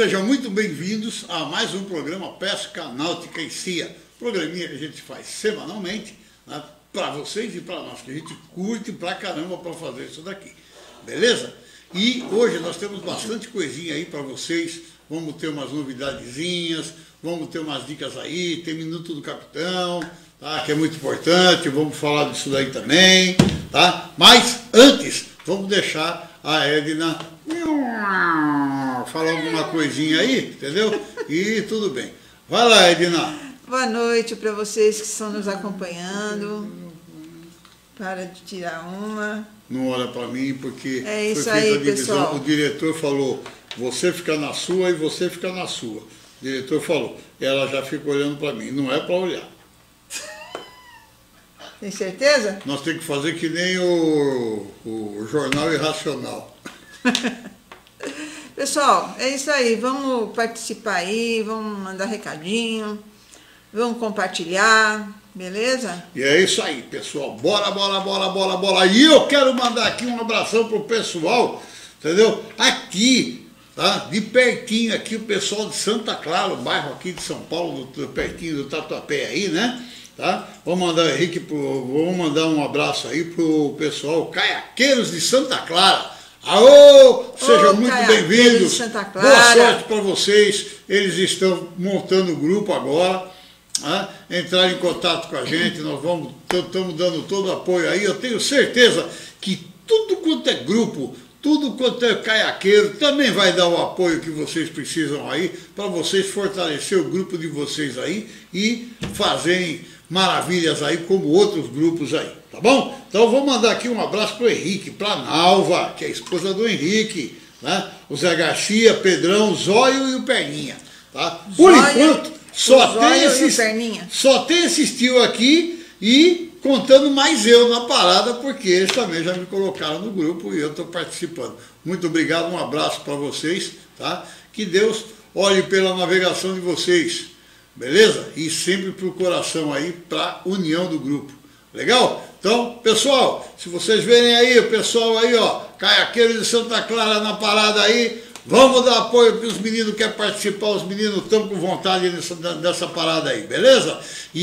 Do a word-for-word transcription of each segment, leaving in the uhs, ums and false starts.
Sejam muito bem-vindos a mais um programa Pesca Náutica e C I A. Programinha que a gente faz semanalmente, né, para vocês e para nós, que a gente curte pra caramba para fazer isso daqui. Beleza? E hoje nós temos bastante coisinha aí para vocês. Vamos ter umas novidadezinhas, vamos ter umas dicas aí, tem Minuto do Capitão, tá, que é muito importante, vamos falar disso daí também, tá? Mas antes, vamos deixar a Edna falar alguma coisinha aí, entendeu? E tudo bem. Vai lá, Edna. Boa noite para vocês que estão nos acompanhando. Para de tirar uma. Não olha para mim, porque é isso foi feita aí, a divisão. pessoal. O diretor falou, você fica na sua e você fica na sua. O diretor falou, ela já fica olhando para mim. Não é para olhar. Tem certeza? Nós temos que fazer que nem o, o Jornal Irracional. Pessoal, é isso aí. Vamos participar aí, vamos mandar recadinho, vamos compartilhar, beleza? E é isso aí, pessoal. Bora, bora, bora, bora, bora. E eu quero mandar aqui um abração pro pessoal, entendeu? Aqui, tá? De pertinho aqui, o pessoal de Santa Clara, o bairro aqui de São Paulo, do, pertinho do Tatuapé aí, né? Tá? Vou mandar Henrique pro, vou mandar um abraço aí pro pessoal Caiaqueiros de Santa Clara. Alô, sejam Ô, muito bem-vindos. Boa sorte para vocês. Eles estão montando o grupo agora. Né? Entrar em contato com a gente, nós vamos, estamos dando todo o apoio aí. Eu tenho certeza que tudo quanto é grupo, tudo quanto é caiaqueiro, também vai dar o apoio que vocês precisam aí, para vocês fortalecer o grupo de vocês aí e fazerem maravilhas aí como outros grupos aí, tá bom? Então eu vou mandar aqui um abraço para o Henrique, para a Nalva, que é a esposa do Henrique, né? O Zé Garcia, Pedrão, o Zóio e o Perninha, tá? Por Zóio, enquanto, só tem, esses, só tem esse tio aqui e contando mais eu na parada, porque eles também já me colocaram no grupo e eu estou participando. Muito obrigado, um abraço para vocês, tá? Que Deus olhe pela navegação de vocês. Beleza? E sempre para o coração aí, para a união do grupo. Legal? Então, pessoal, se vocês verem aí, o pessoal aí, ó, Caiaqueiro de Santa Clara na parada aí, vamos dar apoio para os meninos que querem participar, os meninos estão com vontade nessa, nessa parada aí, beleza?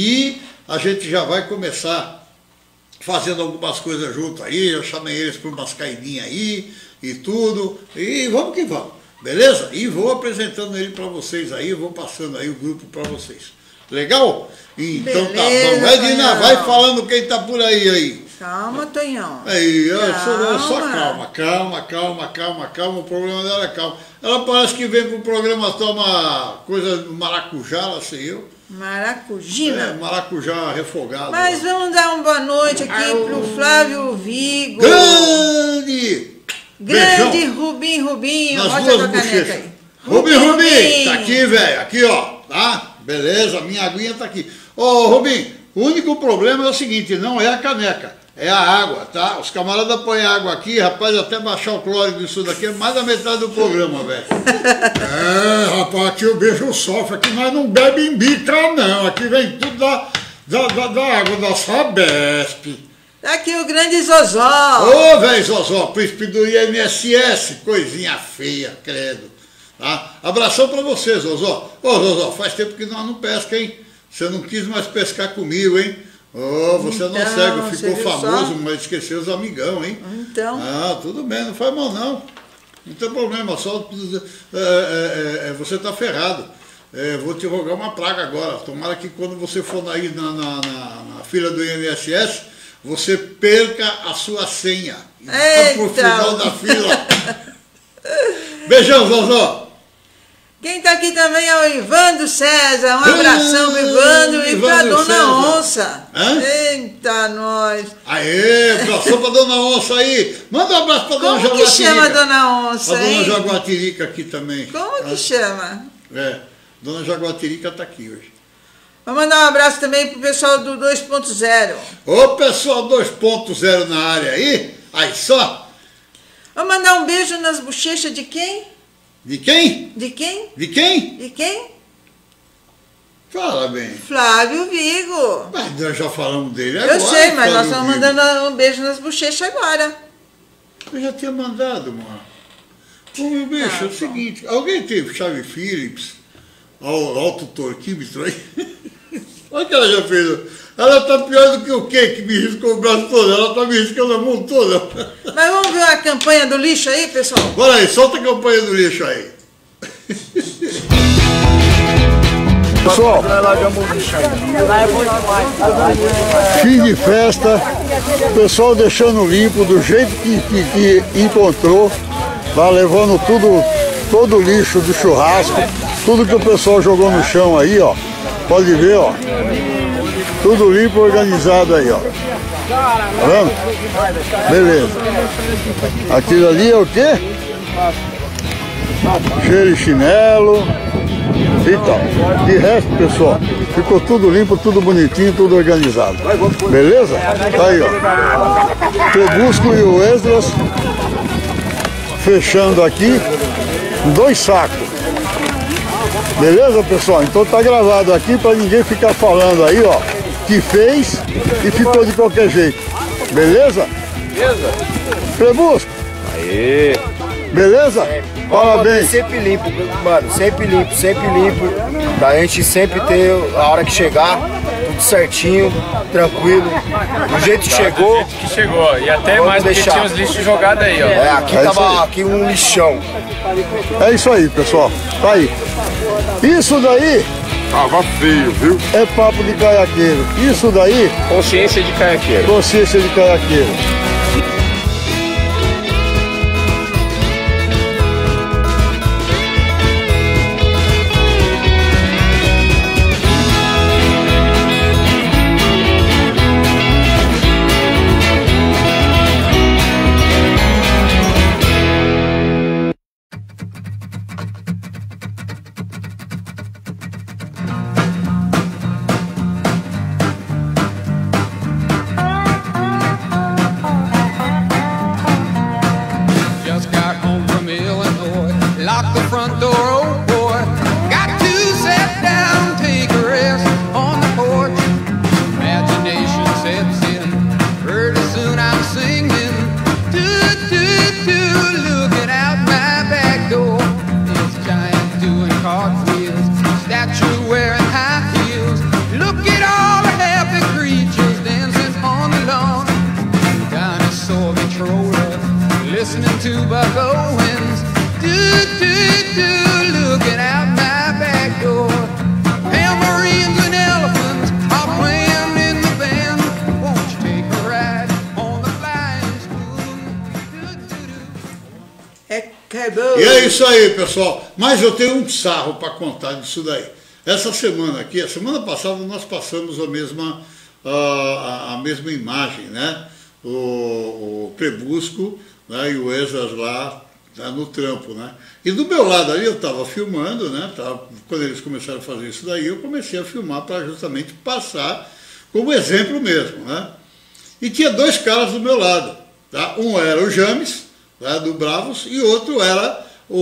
E a gente já vai começar fazendo algumas coisas junto aí, eu chamei eles para umas caidinhas aí e tudo, e vamos que vamos. Beleza? E vou apresentando ele para vocês aí, vou passando aí o grupo para vocês. Legal? Então beleza, tá bom. Edna, vai falando quem tá por aí aí. Calma, Tonhão. Aí, calma. Só, só calma, calma, calma, calma, calma. O problema dela é calma. Ela parece que vem pro programa toma coisa do maracujá, lá sei eu. Maracujina? É, maracujá refogado. Mas lá. Vamos dar uma boa noite aqui Ai, pro Flávio Vigo. Grande! Grande Beijão. Rubim, Rubim, nas mostra duas a caneca aí. Rubim, Rubim, Rubim, tá aqui, velho, aqui, ó, tá? Beleza, minha aguinha tá aqui. Ô, Rubim, o único problema é o seguinte, não é a caneca, é a água, tá? Os camaradas põem água aqui, rapaz, até baixar o cloro disso daqui é mais da metade do programa, velho. É, rapaz, aqui o beijo sofre, aqui nós não bebe em bica, não, aqui vem tudo da, da, da, da água da Sabesp. Tá aqui o grande Zozó. Ô, velho Zozó, príncipe do I N S S, coisinha feia, credo. Tá? Abração pra você, Zozó. Ô, Zozó, faz tempo que nós não pesca, hein? Você não quis mais pescar comigo, hein? Ô, você então, não segue, ficou famoso, só? Mas esqueceu os amigão, hein? Então. Ah, tudo bem, não faz mal não. Não tem problema, só é, é, é, você tá ferrado. É, vou te rogar uma praga agora. Tomara que quando você for aí na, na, na, na fila do I N S S, você perca a sua senha. E vá pro final da fila. Beijão, Zozó. Quem tá aqui também é o Ivandro César. Um abração pro Ivandro e pra Dona César. Onça. Hã? Eita, nós. Aê, abração pra Dona Onça aí. Manda um abraço pra Dona Jaguatirica. Como que chama a Dona Onça, A Dona hein? Jaguatirica aqui também. Como que chama? É, Dona Jaguatirica tá aqui hoje. Vou mandar um abraço também pro pessoal do dois ponto zero. Ô, pessoal dois ponto zero na área aí. Aí só. Vou mandar um beijo nas bochechas de quem? De quem? De quem? De quem? De quem? Fala bem. Flávio Vigo. Mas nós já falamos dele agora. Eu sei, mas Flávio nós estamos Vigo. mandando um beijo nas bochechas agora. Eu já tinha mandado, mano. Ô, meu bicho, Tá é o bom. seguinte, alguém teve chave Phillips, ao autotorquímetro aí? Olha o que ela já fez. Ela tá pior do que o quê? Que me riscou o braço todo. Ela tá me riscando a mão toda. Mas vamos ver a campanha do lixo aí, pessoal? Bora aí, solta a campanha do lixo aí. Pessoal, fim de festa, o pessoal deixando limpo do jeito que, que, que encontrou, tá levando tudo, todo o lixo do churrasco, tudo que o pessoal jogou no chão aí, ó. Pode ver, ó. Tudo limpo, organizado aí, ó. Tá vendo? Beleza. Aquilo ali é o quê? Cheiro de chinelo. Então, de resto, pessoal, ficou tudo limpo, tudo bonitinho, tudo organizado. Beleza? Tá aí, ó. Trebusco e o Esdras fechando aqui dois sacos. Beleza, pessoal? Então tá gravado aqui para ninguém ficar falando aí, ó, que fez e ficou de qualquer jeito. Beleza? Beleza. Trebusco. Aê. Beleza? Parabéns. Sempre limpo, mano, sempre limpo, sempre limpo. Pra gente sempre ter a hora que chegar, tudo certinho, tranquilo. Do jeito que chegou. Do jeito que chegou. E até vamos mais porque deixar. tinha os lixos jogados aí, ó. É, aqui É isso tava aí. aqui um lixão. É isso aí, pessoal. Tá aí. Isso daí Tava feio, viu? é papo de caiaqueiro. Isso daí, Consciência de caiaqueiro. consciência de caiaqueiro. Just got home from Illinois, locked the front door, oh boy. Got to sit down, take a rest on the porch. Imagination sets in, pretty soon I'm singing. Do, do, do, looking out my back door. This giant doing cartwheels, statue wearing high heels. Look at all the happy creatures dancing on the lawn. Dinosaur controller, listening to Buck Owens. Do, do, do, looking out my back door. Tambourines and elephants are playing in the band. Won't you take a ride on the flying spoon? Do, do, do. É acabou. E é isso aí, pessoal. Mas eu tenho um sarro para contar disso daí. Essa semana aqui, a semana passada nós passamos a mesma, a, a mesma imagem, né? O, o Trebusco, né? E o Esdras lá, né? No trampo, né? E do meu lado ali eu estava filmando, né? Tava, quando eles começaram a fazer isso daí, eu comecei a filmar para justamente passar como exemplo mesmo, né? E tinha dois caras do meu lado, tá? Um era o James, né, do Bravos, e outro era o,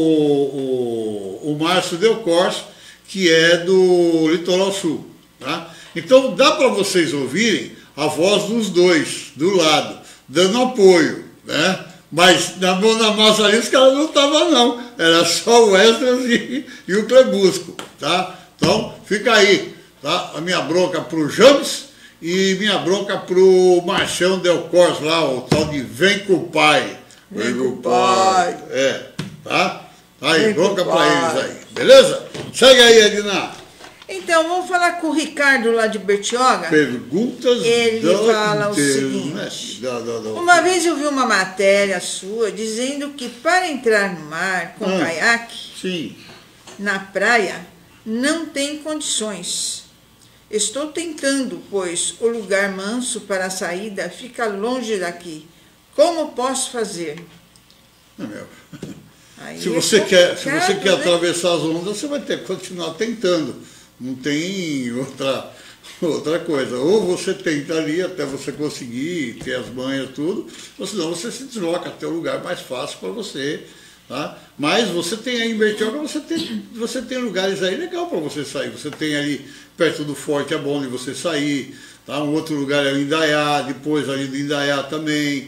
o, o, o Márcio Del Corso, que é do Litoral Sul. Tá? Então dá para vocês ouvirem a voz dos dois, do lado, dando apoio, né? Mas na mão na massa ali os caras não estavam não, era só o Esdras e, e o Trebusco, tá? Então fica aí, tá? A minha bronca pro James e minha bronca pro Marcião Del Corso lá, o tal de Vem com o Pai. Vem com o pai. É, tá? Aí, Vem com bronca o pra pai. eles aí, beleza? Segue aí, Edna. Então, vamos falar com o Ricardo lá de Bertioga. Perguntas Ele da fala o internet. seguinte. Da, da, da... Uma vez eu vi uma matéria sua dizendo que para entrar no mar com Ah. caiaque, Sim. na praia, não tem condições. Estou tentando, pois o lugar manso para a saída fica longe daqui. Como posso fazer? Não, meu. Aí Se é você, quer, se você complicado, quer né? atravessar as ondas, você vai ter que continuar tentando. Não tem outra, outra coisa. Ou você tenta ali até você conseguir ter as manhas tudo, ou senão você se desloca até o lugar mais fácil para você. Tá? Mas você tem aí em Bertioga, você tem, você tem lugares aí legal para você sair. Você tem ali perto do Forte, é bom de você sair. Tá? Um outro lugar é o Indaiá, depois ali do Indaiá também.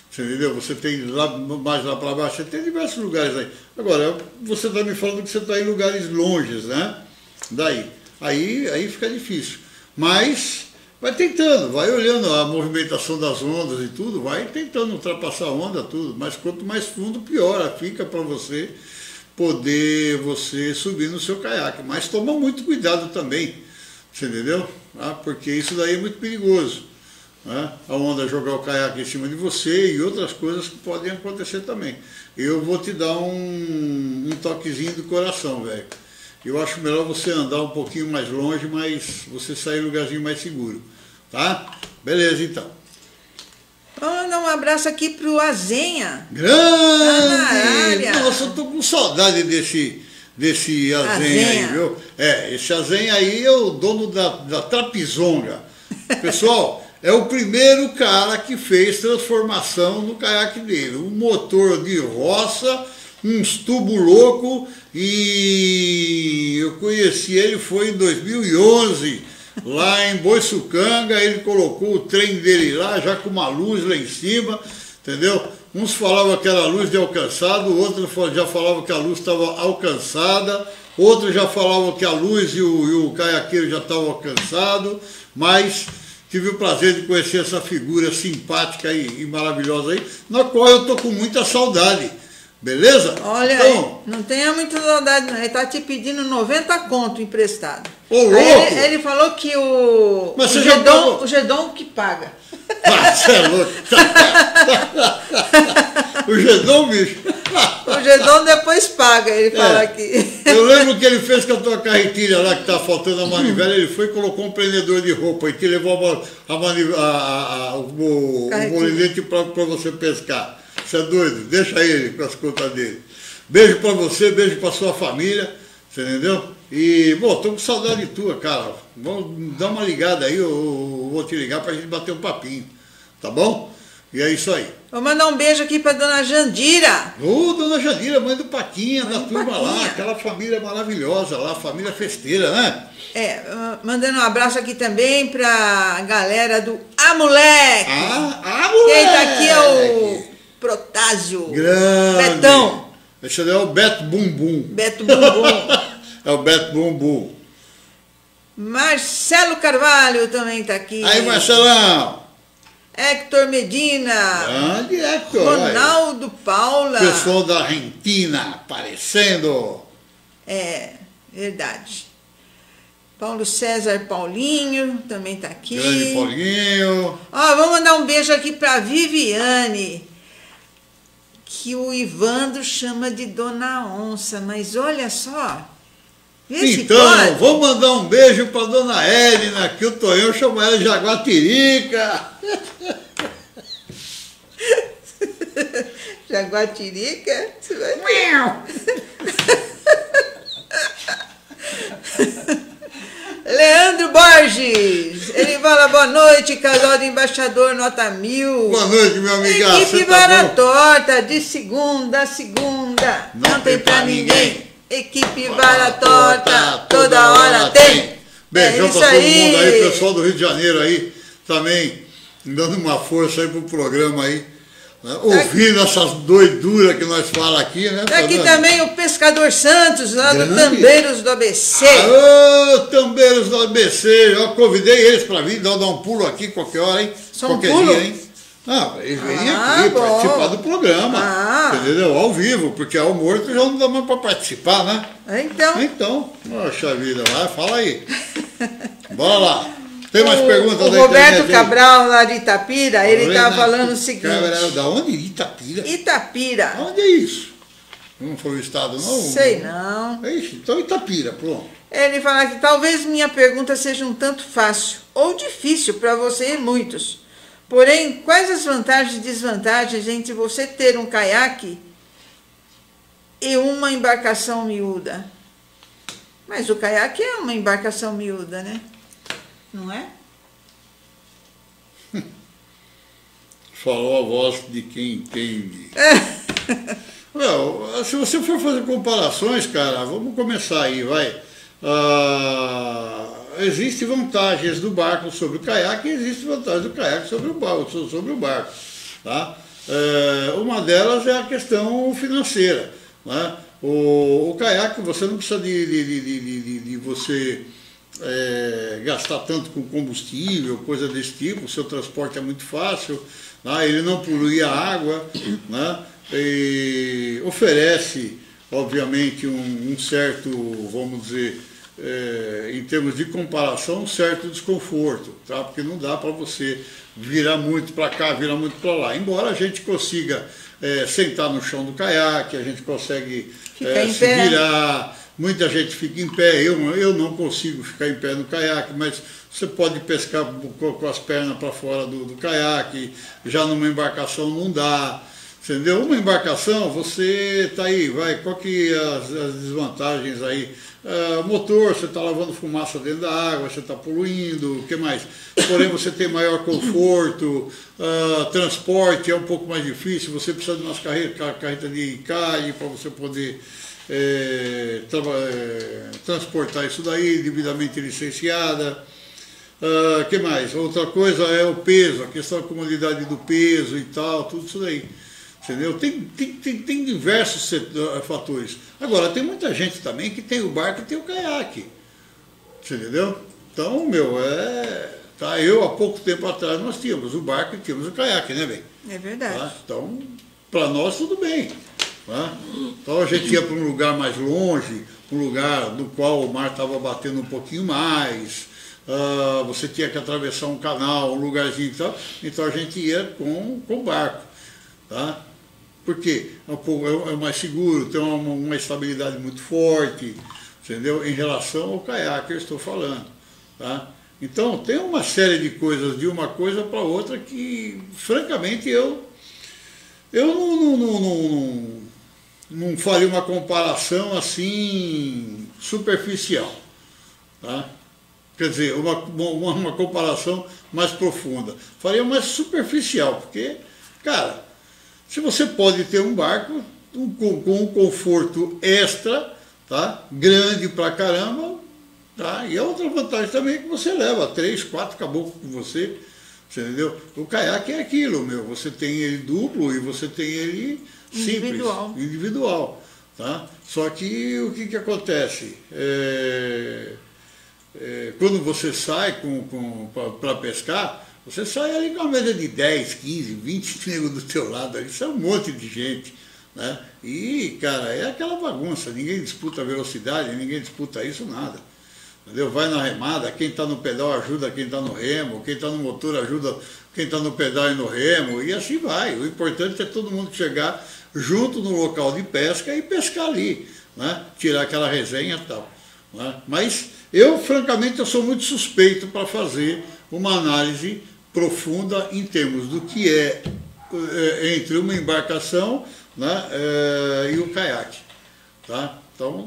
Você entendeu? Você tem lá mais lá para baixo, você tem diversos lugares aí. Agora, você está me falando que você está em lugares longes, né? Daí. Aí, aí fica difícil. Mas vai tentando, vai olhando a movimentação das ondas e tudo, vai tentando ultrapassar a onda, tudo. Mas quanto mais fundo, pior fica para você poder você subir no seu caiaque. Mas toma muito cuidado também, você entendeu? Ah, porque isso daí é muito perigoso. Né? A onda jogar o caiaque em cima de você e outras coisas que podem acontecer também. Eu vou te dar um, um toquezinho do coração, velho. Eu acho melhor você andar um pouquinho mais longe, mas você sair em um lugarzinho mais seguro, tá? Beleza, então. Vamos mandar um abraço aqui pro Azenha. Grande! Nossa, eu tô com saudade desse, desse Azenha, Azenha aí, viu? É, esse Azenha aí é o dono da, da Trapizonga. Pessoal, é o primeiro cara que fez transformação no caiaque dele. Um motor de roça, uns tubos loucos, e eu conheci ele, foi em dois mil e onze, lá em Boiçucanga. Ele colocou o trem dele lá, já com uma luz lá em cima, entendeu? Uns falavam que era luz de alcançado, outros já falavam que a luz estava alcançada, outros já falavam que a luz e o, e o caiaqueiro já estavam alcançados, mas tive o prazer de conhecer essa figura simpática e, e maravilhosa aí, na qual eu tô com muita saudade. Beleza? Olha, então, aí, não tenha muita saudade, não. Ele tá te pedindo noventa conto emprestado. Ô, louco! Aí ele, ele falou que o, Mas o, você já Gedon, pagou? o Gedon que paga. Ah, você é louco. O Gedon, bicho. O Gedon depois paga, ele fala É. aqui. Eu lembro que ele fez com a tua carretilha lá, que tá faltando a manivela, ele foi e colocou um prendedor de roupa e te levou a, a, mani- a, a, a, o, o Carretilha. molinete para você pescar. Você é doido? Deixa ele com as contas dele. Beijo para você, beijo para sua família, você entendeu? E, bom, tô com saudade tua, cara. Vamos dar uma ligada aí, eu, eu vou te ligar pra gente bater um papinho, tá bom? E é isso aí. Vou mandar um beijo aqui pra dona Jandira. Ô, dona Jandira, mãe do Paquinha, Mãe da do turma lá, Paquinha. aquela família maravilhosa lá, família festeira, né? É, mandando um abraço aqui também pra galera do A Moleque. Ah, ah, moleque! Quem tá aqui é o Protásio. Grande! Betão. Esse daí é o Beto Bumbum. Beto Bumbum. É o Beto Bumbum. Marcelo Carvalho também tá aqui. Aí, Marcelão! Hector Medina. Grande Hector! olha. Ronaldo Paula. Pessoal da Argentina aparecendo. É, verdade. Paulo César Paulinho também tá aqui. Grande Paulinho. Ó, vamos mandar um beijo aqui pra Viviane, que o Ivandro chama de Dona Onça, mas olha só. Vê se Então, pode. vou mandar um beijo pra dona Edna, que o Tonhão chama ela de Jaguatirica. Jaguatirica? Você vai Leandro Borges, ele fala boa noite, casal de embaixador nota mil. Boa noite, meu amigaço. Equipe Você tá Vara bom? Torta, de segunda a segunda, não, tem pra ninguém. Equipe Vara Torta, toda hora tem. Beijão É isso pra todo aí. mundo aí, pessoal do Rio de Janeiro aí, também dando uma força aí pro programa aí. Né? Ouvindo essas doiduras que nós falamos aqui, né? Tá aqui vendo? também o Pescador Santos, lá do Grande. Tambeiros do A B C. Ô, Tambeiros do A B C, eu convidei eles para vir dar, dar um pulo aqui qualquer hora, hein? Só um qualquer pulo? dia, hein? Ah, eles vêm Ah, aqui bom. participar do programa, Ah. entendeu? Ao vivo, porque ao morto já não dá mais para participar, né? Então, Então, poxa vida, vai, fala aí. Bora lá. Tem mais o, perguntas o da Roberto internet aí? Cabral, lá de Itapira, ele tá Renato falando o seguinte. Cabral, da onde? Itapira? Itapira, Onde é isso? Não foi o estado, não? sei não. É isso, então Itapira, pronto. Ele fala que talvez minha pergunta seja um tanto fácil ou difícil para você e muitos. Porém, quais as vantagens e desvantagens entre você ter um caiaque e uma embarcação miúda? Mas o caiaque é uma embarcação miúda, né? Não é? Falou a voz de quem entende. Não, se você for fazer comparações, cara, vamos começar aí, vai. Ah, existem vantagens do barco sobre o caiaque e existem vantagens do caiaque sobre o barco, sobre o barco, tá? É, uma delas é a questão financeira, né? O, o caiaque, você não precisa de, de, de, de, de, de você é, gastar tanto com combustível, coisa desse tipo, o seu transporte é muito fácil, né? Ele não polui a água, né? E oferece, obviamente, um, um certo, vamos dizer, é, em termos de comparação, um certo desconforto, tá? Porque não dá para você virar muito para cá, virar muito para lá, embora a gente consiga é, sentar no chão do caiaque, a gente consegue é, se pé. virar, muita gente fica em pé, eu, eu não consigo ficar em pé no caiaque, mas você pode pescar com as pernas para fora do, do caiaque, já numa embarcação não dá, entendeu? Uma embarcação, você está aí, vai, qual que é as, as desvantagens aí? Uh, motor, você está lavando fumaça dentro da água, você está poluindo, o que mais? Porém, você tem maior conforto, uh, transporte é um pouco mais difícil, você precisa de umas carretas, carreta de encalhe para você poder é, tra é, transportar isso daí, devidamente licenciada. O uh, que mais? Outra coisa é o peso, a questão da comodidade do peso e tal, tudo isso daí. Entendeu? Tem, tem, tem, tem diversos setor, fatores. Agora, tem muita gente também que tem o barco e tem o caiaque. Você entendeu? Então, meu, é. Tá, eu, há pouco tempo atrás, nós tínhamos o barco e tínhamos o caiaque, né, bem? É verdade. Tá? Então, para nós, tudo bem. Tá? Então, a gente ia para um lugar mais longe, um lugar no qual o mar estava batendo um pouquinho mais. Uh, você tinha que atravessar um canal, um lugarzinho e tal. Então, a gente ia com o barco. Tá? Porque é mais seguro, tem uma, uma estabilidade muito forte, entendeu? Em relação ao caiaque que eu estou falando. Tá? Então, tem uma série de coisas de uma coisa para outra que, francamente, eu, eu não, não, não, não, não faria uma comparação assim superficial. Tá? Quer dizer, uma, uma, uma comparação mais profunda. Faria mais superficial, porque, cara, se você pode ter um barco um, com, com um conforto extra, tá? Grande pra caramba, tá? E a outra vantagem também é que você leva três, quatro caboclos com você, você entendeu? O caiaque é aquilo, meu, você tem ele duplo e você tem ele individual. simples, individual, tá? Só que o que que acontece? É, é, quando você sai com, com, para pescar, você sai ali com uma média de dez, quinze, vinte negros do teu lado ali, isso é um monte de gente, né? E, cara, é aquela bagunça, ninguém disputa a velocidade, ninguém disputa isso, nada. Entendeu? Vai na remada, quem está no pedal ajuda quem está no remo, quem está no motor ajuda quem está no pedal e no remo, e assim vai. O importante é todo mundo chegar junto no local de pesca e pescar ali, né? Tirar aquela resenha e tal. Né? Mas eu, francamente, eu sou muito suspeito para fazer uma análise profunda em termos do que é, é entre uma embarcação, né, é, e o caiaque. Tá? Então,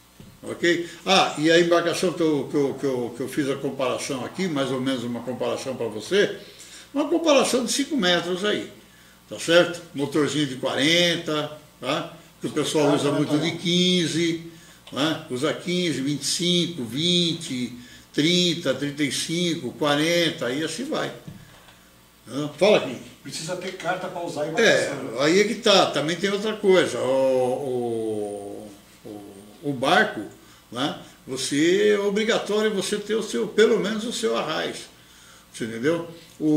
ok? Ah, e a embarcação que eu, que, eu, que, eu, que eu fiz a comparação aqui, mais ou menos uma comparação para você, uma comparação de cinco metros aí, tá certo? Motorzinho de quarenta, tá? Que o pessoal usa muito de quinze, né? Usa quinze, vinte e cinco, vinte, trinta, trinta e cinco, quarenta, aí assim vai. Fala aqui. Precisa ter carta para usar a embarcação. É, aí é que tá, também tem outra coisa. O, o, o, o barco, né? Você é obrigatório você ter o seu, pelo menos o seu arraiz. Você entendeu?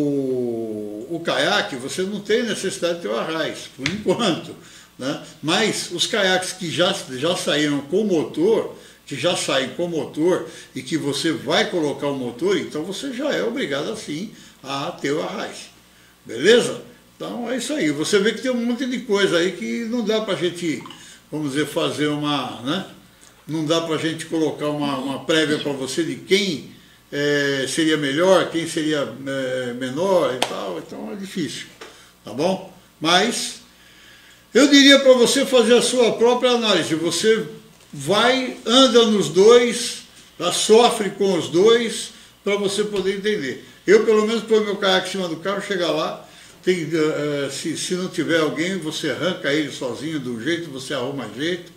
O, o caiaque, você não tem necessidade de ter o arraiz, por enquanto. Né? Mas os caiaques que já, já saíram com motor, que já saem com motor e que você vai colocar o motor, então você já é obrigado assim a ter o arraiz. Beleza? Então é isso aí. Você vê que tem um monte de coisa aí que não dá para a gente, vamos dizer, fazer uma, né? Não dá para a gente colocar uma, uma prévia para você de quem é, seria melhor, quem seria é, menor e tal, então é difícil, tá bom? Mas eu diria para você fazer a sua própria análise. Você vai, anda nos dois, tá? Sofre com os dois, para você poder entender. Eu, pelo menos, põe meu caiaque em cima do carro, chega lá, tem, uh, se, se não tiver alguém, você arranca ele sozinho do jeito, você arruma jeito.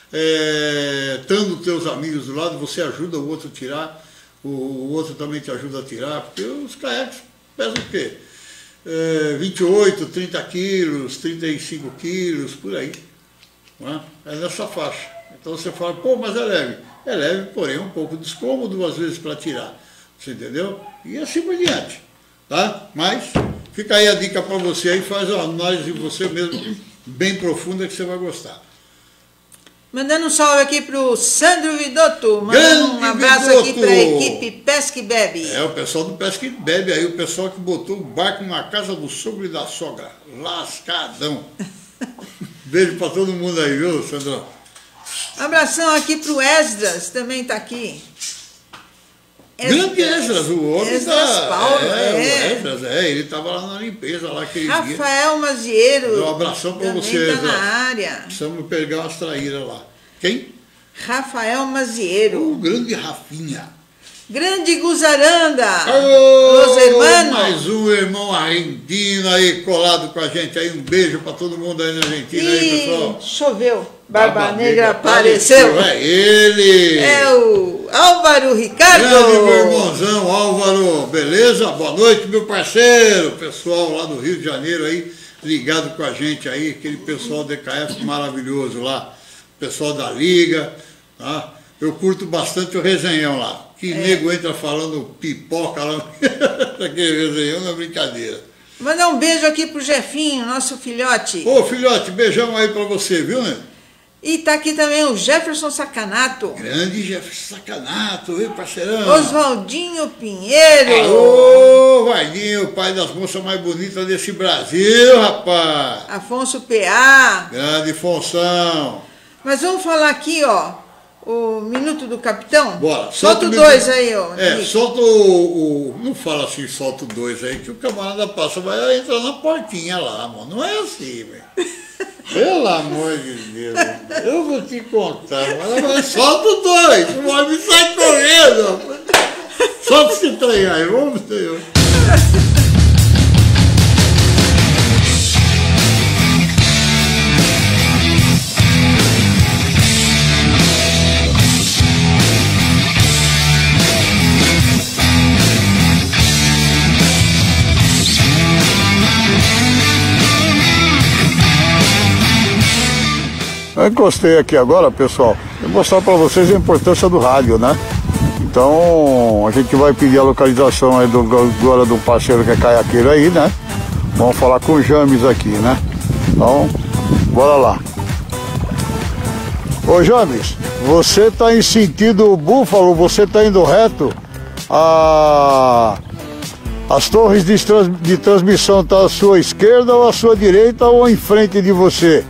É, estando teus amigos do lado, você ajuda o outro a tirar, o, o outro também te ajuda a tirar, porque os caiaques pesam o quê? é, vinte e oito, trinta quilos, trinta e cinco quilos, por aí. Não é? É nessa faixa. Então você fala, pô, mas é leve. É leve, porém um pouco descômodo às vezes para tirar. Você entendeu? E assim por diante. Tá? Mas fica aí a dica para você aí, faz uma análise de você mesmo bem profunda que você vai gostar. Mandando um salve aqui pro Sandro Vidotto, mandando Grande um abraço Vidotto. aqui pra equipe Pesca e Bebe. É, o pessoal do Pesca e Bebe aí, o pessoal que botou o barco na casa do sogro e da sogra. Lascadão. Beijo para todo mundo aí, viu, Sandrão? Abração aqui pro Esdras, também tá aqui. Grande Esdras, o homem Esdras da... Paulo, é, é. o Esdras, é, ele estava lá na limpeza, lá aquele dia. Rafael Mazieiro, Um abração para também você, tá Esdras. na área. Precisamos pegar umas traíras lá. Quem? Rafael Mazieiro. O grande Rafinha. Grande Guzaranda. Ô, Os hermanos. mais um irmão argentino aí colado com a gente aí. Um beijo para todo mundo aí na Argentina aí, pessoal. Choveu. Barba, Barba Negra Negra apareceu. É ele. É o Álvaro Ricardo. Grande meu irmãozão Álvaro, beleza? Boa noite, meu parceiro. Pessoal lá do Rio de Janeiro aí, ligado com a gente aí, aquele pessoal D K F maravilhoso lá. Pessoal da Liga, tá? Eu curto bastante o resenhão lá. Que é. Nego entra falando pipoca lá, aquele resenhão na brincadeira. Mandar um beijo aqui pro Jefinho, nosso filhote. Ô filhote, beijão aí pra você, viu, né? E tá aqui também o Jefferson Sacanato. Grande Jefferson Sacanato, viu, parceirão? Oswaldinho Pinheiro. Alô, Vardinho, pai das moças mais bonitas desse Brasil, rapaz. Afonso P A. Grande Fonção. Mas vamos falar aqui, ó, o Minuto do Capitão. Bora. Solta o minuto. dois aí, ó. É, Nick. solta o, o... Não fala assim, solta o dois aí, que o camarada passa, vai entrar na portinha lá, mano. Não é assim, velho. Pelo amor de Deus, eu vou te contar, mas solta o dois, o homem sai correndo. Solta esse trem aí, vamos ver. Eu encostei aqui agora, pessoal, vou mostrar para vocês a importância do rádio, né? Então, a gente vai pedir a localização aí do, agora do parceiro que é caiaqueiro aí, né? Vamos falar com o James aqui, né? Então, bora lá. Ô James, você tá em sentido Búfalo, você tá indo reto? A... As torres de, trans... de transmissão tá à sua esquerda ou à sua direita ou em frente de você?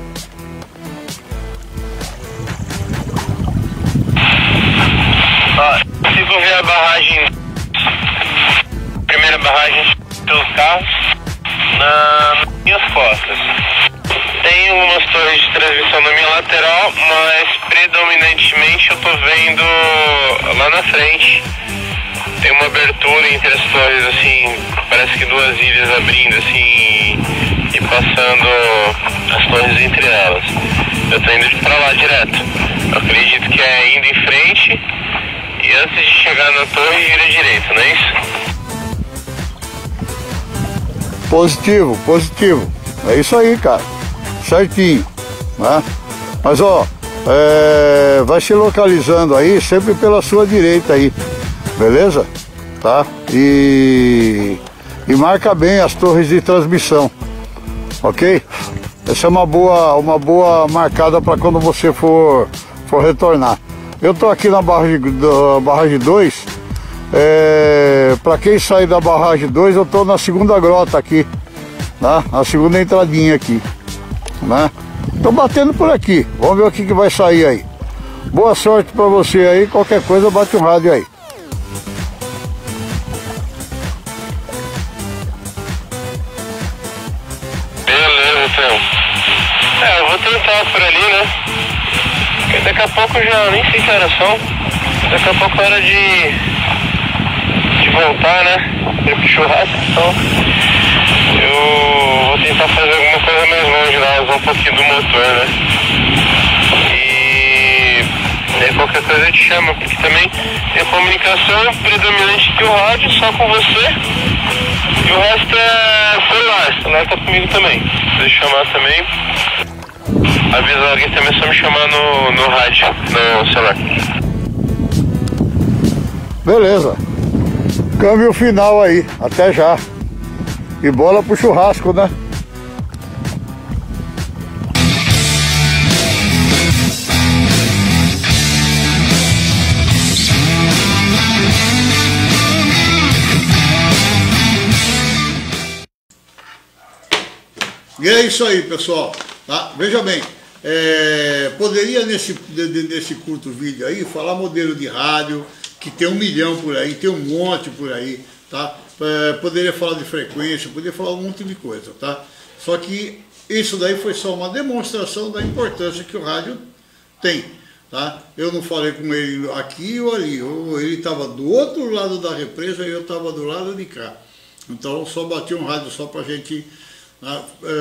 Consigo ver a barragem, primeira barragem dos carros, nas minhas costas. Tem algumas torres de transmissão na minha lateral, mas predominantemente eu tô vendo lá na frente. Tem uma abertura entre as torres, assim, parece que duas ilhas abrindo, assim, e passando as torres entre elas. Eu tô indo pra lá direto. Eu acredito que é indo em frente. E antes de chegar na torre, vira direito, não é isso? Positivo, positivo. É isso aí, cara. Certinho, né? Mas, ó, é, vai se localizando aí, sempre pela sua direita aí, beleza? Tá? E, e marca bem as torres de transmissão, ok? Essa é uma boa, uma boa marcada para quando você for, for retornar. Eu tô aqui na barragem, da barragem dois, é, para quem sair da barragem dois, eu tô na segunda grota aqui, né? Na segunda entradinha aqui, né? Tô batendo por aqui, vamos ver o que, que vai sair aí. Boa sorte para você aí, qualquer coisa bate um rádio aí. Beleza, então. É, eu vou tentar por ali, né? Porque daqui a pouco eu já nem sei que horas são. Daqui a pouco é hora de, de voltar, né? Ir pro churrasco, então eu vou tentar fazer alguma coisa mais longe lá, usar um pouquinho do motor, né? E Aí qualquer coisa eu te chamo, porque também a comunicação é predominante que o rádio, só com você. E o resto é celular, o celular tá comigo também. Se eu chamar também, avisa alguém também, só me chamar no, no rádio, no celular. Beleza. Câmbio final aí, até já. E bola pro churrasco, né? E é isso aí, pessoal. Tá? Veja bem, é, poderia nesse, nesse curto vídeo aí falar modelo de rádio, que tem um milhão por aí, tem um monte por aí, tá? É, poderia falar de frequência, poderia falar um monte de coisa, tá? Só que isso daí foi só uma demonstração da importância que o rádio tem, tá? Eu não falei com ele aqui ou ali, ou ele estava do outro lado da represa e eu estava do lado de cá. Então só bati um rádio só para a gente né, é,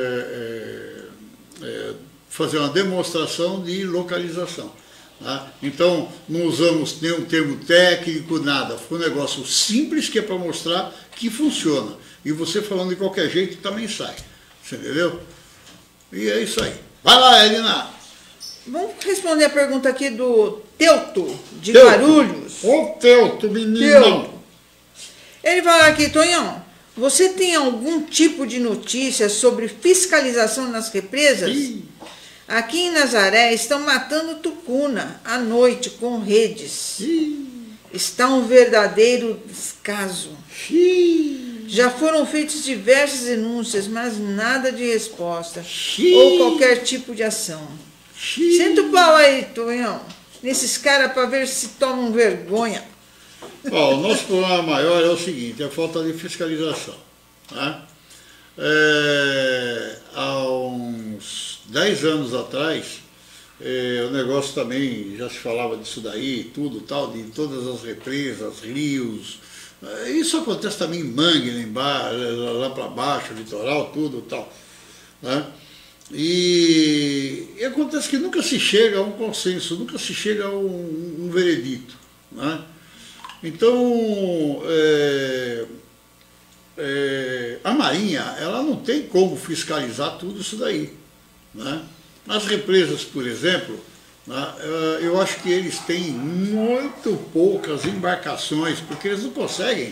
é, é, fazer uma demonstração de localização. Tá? Então, não usamos nenhum termo técnico, nada. Foi um negócio simples que é para mostrar que funciona. E você falando de qualquer jeito também sai. Você entendeu? E é isso aí. Vai lá, Elina. Vamos responder a pergunta aqui do Teuto, de Teuto. Guarulhos. Ô Teuto, menino. Teuto. Ele fala aqui, Tonhão, você tem algum tipo de notícia sobre fiscalização nas represas? Ih. Aqui em Nazaré estão matando tucuna à noite com redes. Ih. Está um verdadeiro descaso. Ih. Já foram feitas diversas denúncias, mas nada de resposta. Ih. Ou qualquer tipo de ação. Ih. Senta o pau aí, Tonhão, nesses caras para ver se tomam vergonha. Ó, o nosso problema maior é o seguinte, é a falta de fiscalização. Tá? É, há uns dez anos atrás, é, o negócio também já se falava disso daí, tudo tal, de todas as represas, rios. É, isso acontece também em Mangue, lá, embaixo, lá, lá para baixo, litoral, tudo tal. Né? E, e acontece que nunca se chega a um consenso, nunca se chega a um, um veredito. Né? Então, é, é, a Marinha, ela não tem como fiscalizar tudo isso daí. Né? As represas, por exemplo, né, eu acho que eles têm muito poucas embarcações, porque eles não conseguem,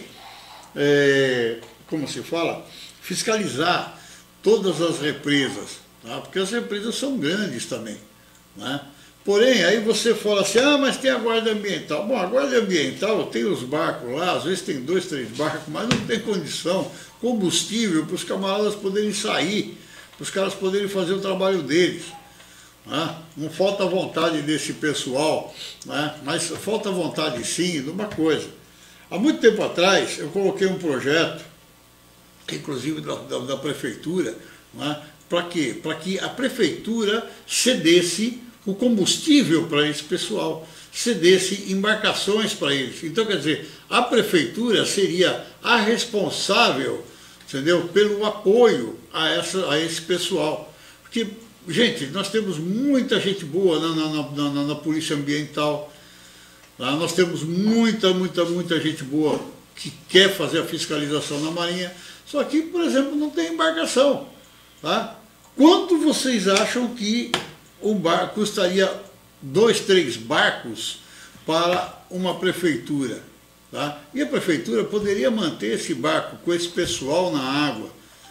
é, como se fala, fiscalizar todas as represas, tá? Porque as represas são grandes também. Né? Porém, aí você fala assim, ah, mas tem a guarda ambiental. Bom, a guarda ambiental tem os barcos lá, às vezes tem dois, três barcos, mas não tem condição, combustível para os camaradas poderem sair, para os caras poderem fazer o trabalho deles. Né? Não falta vontade desse pessoal, né? Mas falta vontade sim de uma coisa. Há muito tempo atrás eu coloquei um projeto, inclusive da, da, da prefeitura, né? Para quê? Para que a prefeitura cedesse o combustível para esse pessoal, cedesse embarcações para eles. Então, quer dizer, a prefeitura seria a responsável, entendeu, pelo apoio a, essa, a esse pessoal. Porque, gente, nós temos muita gente boa na, na, na, na, na Polícia Ambiental, tá? Nós temos muita, muita, muita gente boa que quer fazer a fiscalização na Marinha, só que, por exemplo, não tem embarcação. Tá? Quanto vocês acham que um barco custaria dois, três barcos para uma prefeitura? Tá? E a prefeitura poderia manter esse barco com esse pessoal na água.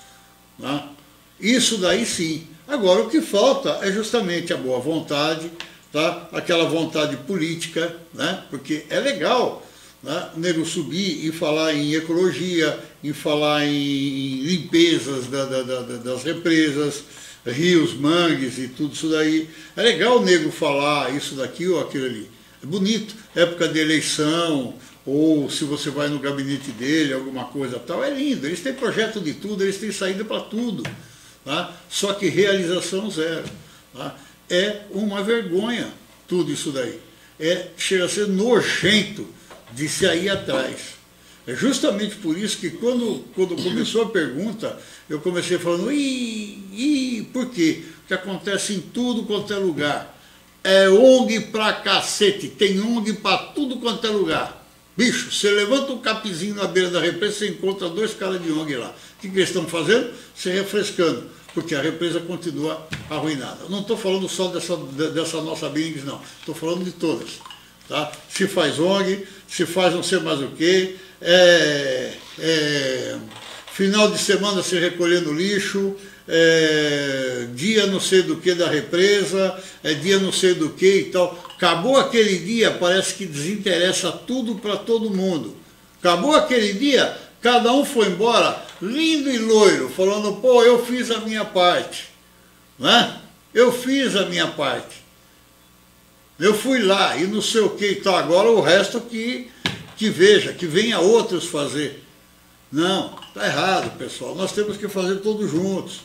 Tá? Isso daí sim. Agora o que falta é justamente a boa vontade, tá? Aquela vontade política, né? Porque é legal, né, o nego subir e falar em ecologia, em falar em limpezas da, da, da, das represas, rios, mangues e tudo isso daí. É legal o nego falar isso daqui ou aquilo ali. É bonito. Época de eleição, ou se você vai no gabinete dele, alguma coisa tal, é lindo. Eles têm projeto de tudo, eles têm saída para tudo. Tá? Só que realização zero. Tá? É uma vergonha tudo isso daí. É, chega a ser nojento de se ir atrás. É justamente por isso que quando, quando começou a pergunta, eu comecei falando, ih, ih, por quê? Porque acontece em tudo quanto é lugar. é O N G pra cacete, tem O N G pra tudo quanto é lugar. Bicho, você levanta um capizinho na beira da represa, você encontra dois caras de O N G lá. O que, que eles estão fazendo? Se refrescando, porque a represa continua arruinada. Não estou falando só dessa, dessa nossa Billings, não. Estou falando de todas. Tá? Se faz O N G, se faz não sei mais o que, é, é, final de semana se recolhendo lixo, é, dia não sei do que da represa, é dia não sei do que e tal. Acabou aquele dia, parece que desinteressa tudo para todo mundo. Acabou aquele dia, cada um foi embora lindo e loiro, falando, pô, eu fiz a minha parte. Né? Eu fiz a minha parte. Eu fui lá e não sei o que e tal. Agora o resto que, que veja, que venha outros fazer. Não, está errado, pessoal. Nós temos que fazer todos juntos.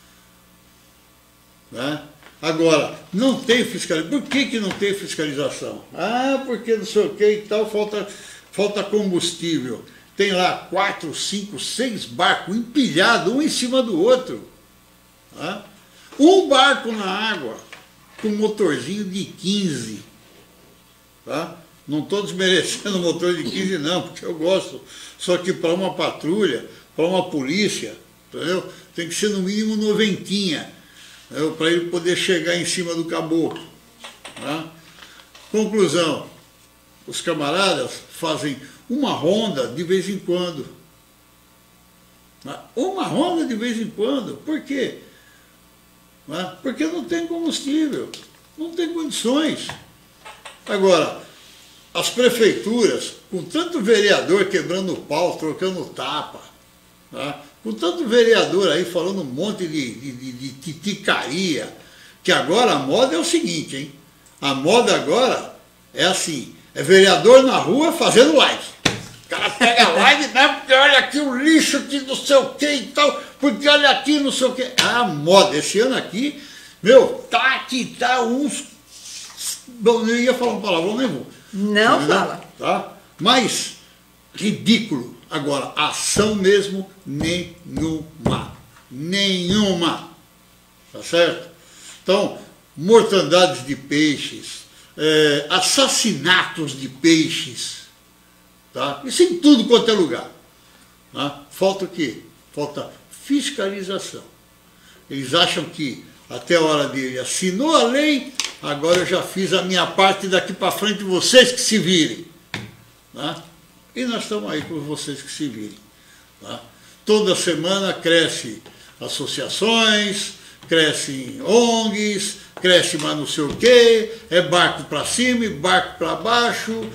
Né? Agora, não tem fiscalização. Por que, que não tem fiscalização? Ah, porque não sei o que e tal, falta, falta combustível. Tem lá quatro, cinco, seis barcos empilhados, um em cima do outro. Né? Um barco na água, com motorzinho de quinze. Tá? Não estou desmerecendo o motor de quinze não, porque eu gosto. Só que para uma patrulha, para uma polícia, entendeu? Tem que ser no mínimo noventinha, para ele poder chegar em cima do caboclo. Tá? Conclusão, os camaradas fazem uma ronda de vez em quando. Tá? Uma ronda de vez em quando. Por quê? Tá? Porque não tem combustível, não tem condições. Agora, as prefeituras, com tanto vereador quebrando pau, trocando tapa, tá? Com tanto vereador aí falando um monte de, de, de, de titicaria, que agora a moda é o seguinte, hein? A moda agora é assim, é vereador na rua fazendo live. O cara pega a live, né? Porque olha aqui o lixo que não sei o que e tal, porque olha aqui não sei o que. A moda, esse ano aqui, meu, tá que tá uns... Bom, eu ia falar uma palavrão, nem vou. Não Entendeu? fala. Tá? Mas, ridículo. Agora, ação mesmo, nenhuma. Nenhuma. Tá certo? Então, mortandades de peixes, é, assassinatos de peixes, tá? Isso em tudo quanto é lugar. Tá? Falta o quê? Falta fiscalização. Eles acham que até a hora dele assinou a lei, agora eu já fiz a minha parte, daqui para frente vocês que se virem. Tá? E nós estamos aí com vocês que se virem. Tá? Toda semana cresce associações, crescem O N Gs, cresce mais não sei o quê, é barco para cima e barco para baixo,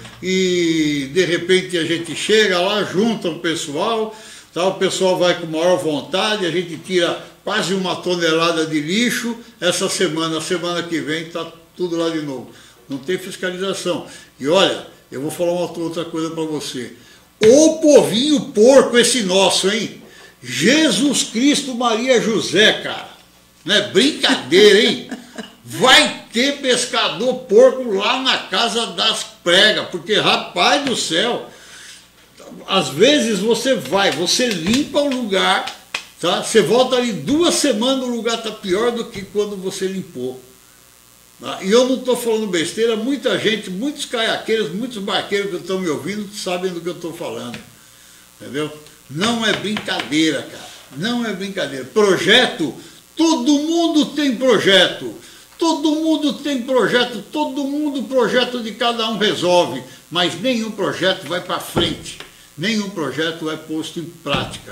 e de repente a gente chega lá, junta o pessoal, tá? O pessoal vai com maior vontade, a gente tira quase uma tonelada de lixo, essa semana, a semana que vem está tudo lá de novo. Não tem fiscalização. E olha, eu vou falar uma outra coisa para você. Ô povinho porco esse nosso, hein? Jesus Cristo, Maria José, cara. Não é brincadeira, hein? Vai ter pescador porco lá na casa das pregas, porque, rapaz do céu, às vezes você vai, você limpa o lugar, tá? Você volta ali duas semanas, o lugar está pior do que quando você limpou. Tá? E eu não estou falando besteira, muita gente, muitos caiaqueiros, muitos barqueiros que estão me ouvindo sabem do que eu estou falando. Entendeu? Não é brincadeira, cara. Não é brincadeira. Projeto, todo mundo tem projeto. Todo mundo tem projeto, todo mundo, o projeto de cada um resolve, mas nenhum projeto vai para frente, nenhum projeto é posto em prática.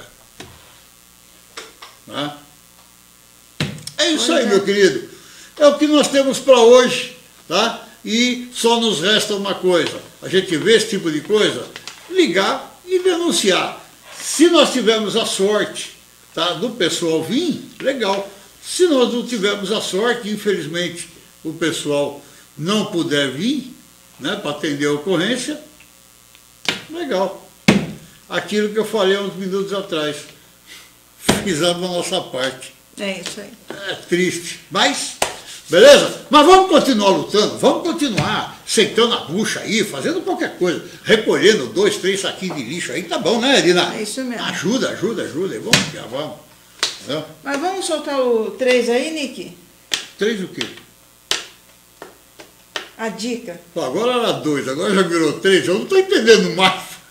Tá? É isso aí, meu querido. É o que nós temos para hoje, tá? E só nos resta uma coisa, a gente vê esse tipo de coisa, ligar e denunciar. Se nós tivermos a sorte, tá, do pessoal vir, legal. Se nós não tivermos a sorte, infelizmente, o pessoal não puder vir, né, para atender a ocorrência, legal. Aquilo que eu falei há uns minutos atrás, fizemos a nossa parte. É isso aí. É triste, mas, beleza? Mas vamos continuar lutando, vamos continuar sentando a bucha aí, fazendo qualquer coisa, recolhendo dois, três saquinhos de lixo aí, tá bom, né, Edina? É isso mesmo. Ajuda, ajuda, ajuda, vamos, já vamos. É. Mas vamos soltar o três aí, Nick? Três o quê? A dica. Agora era dois, agora já virou três, eu não estou entendendo mais.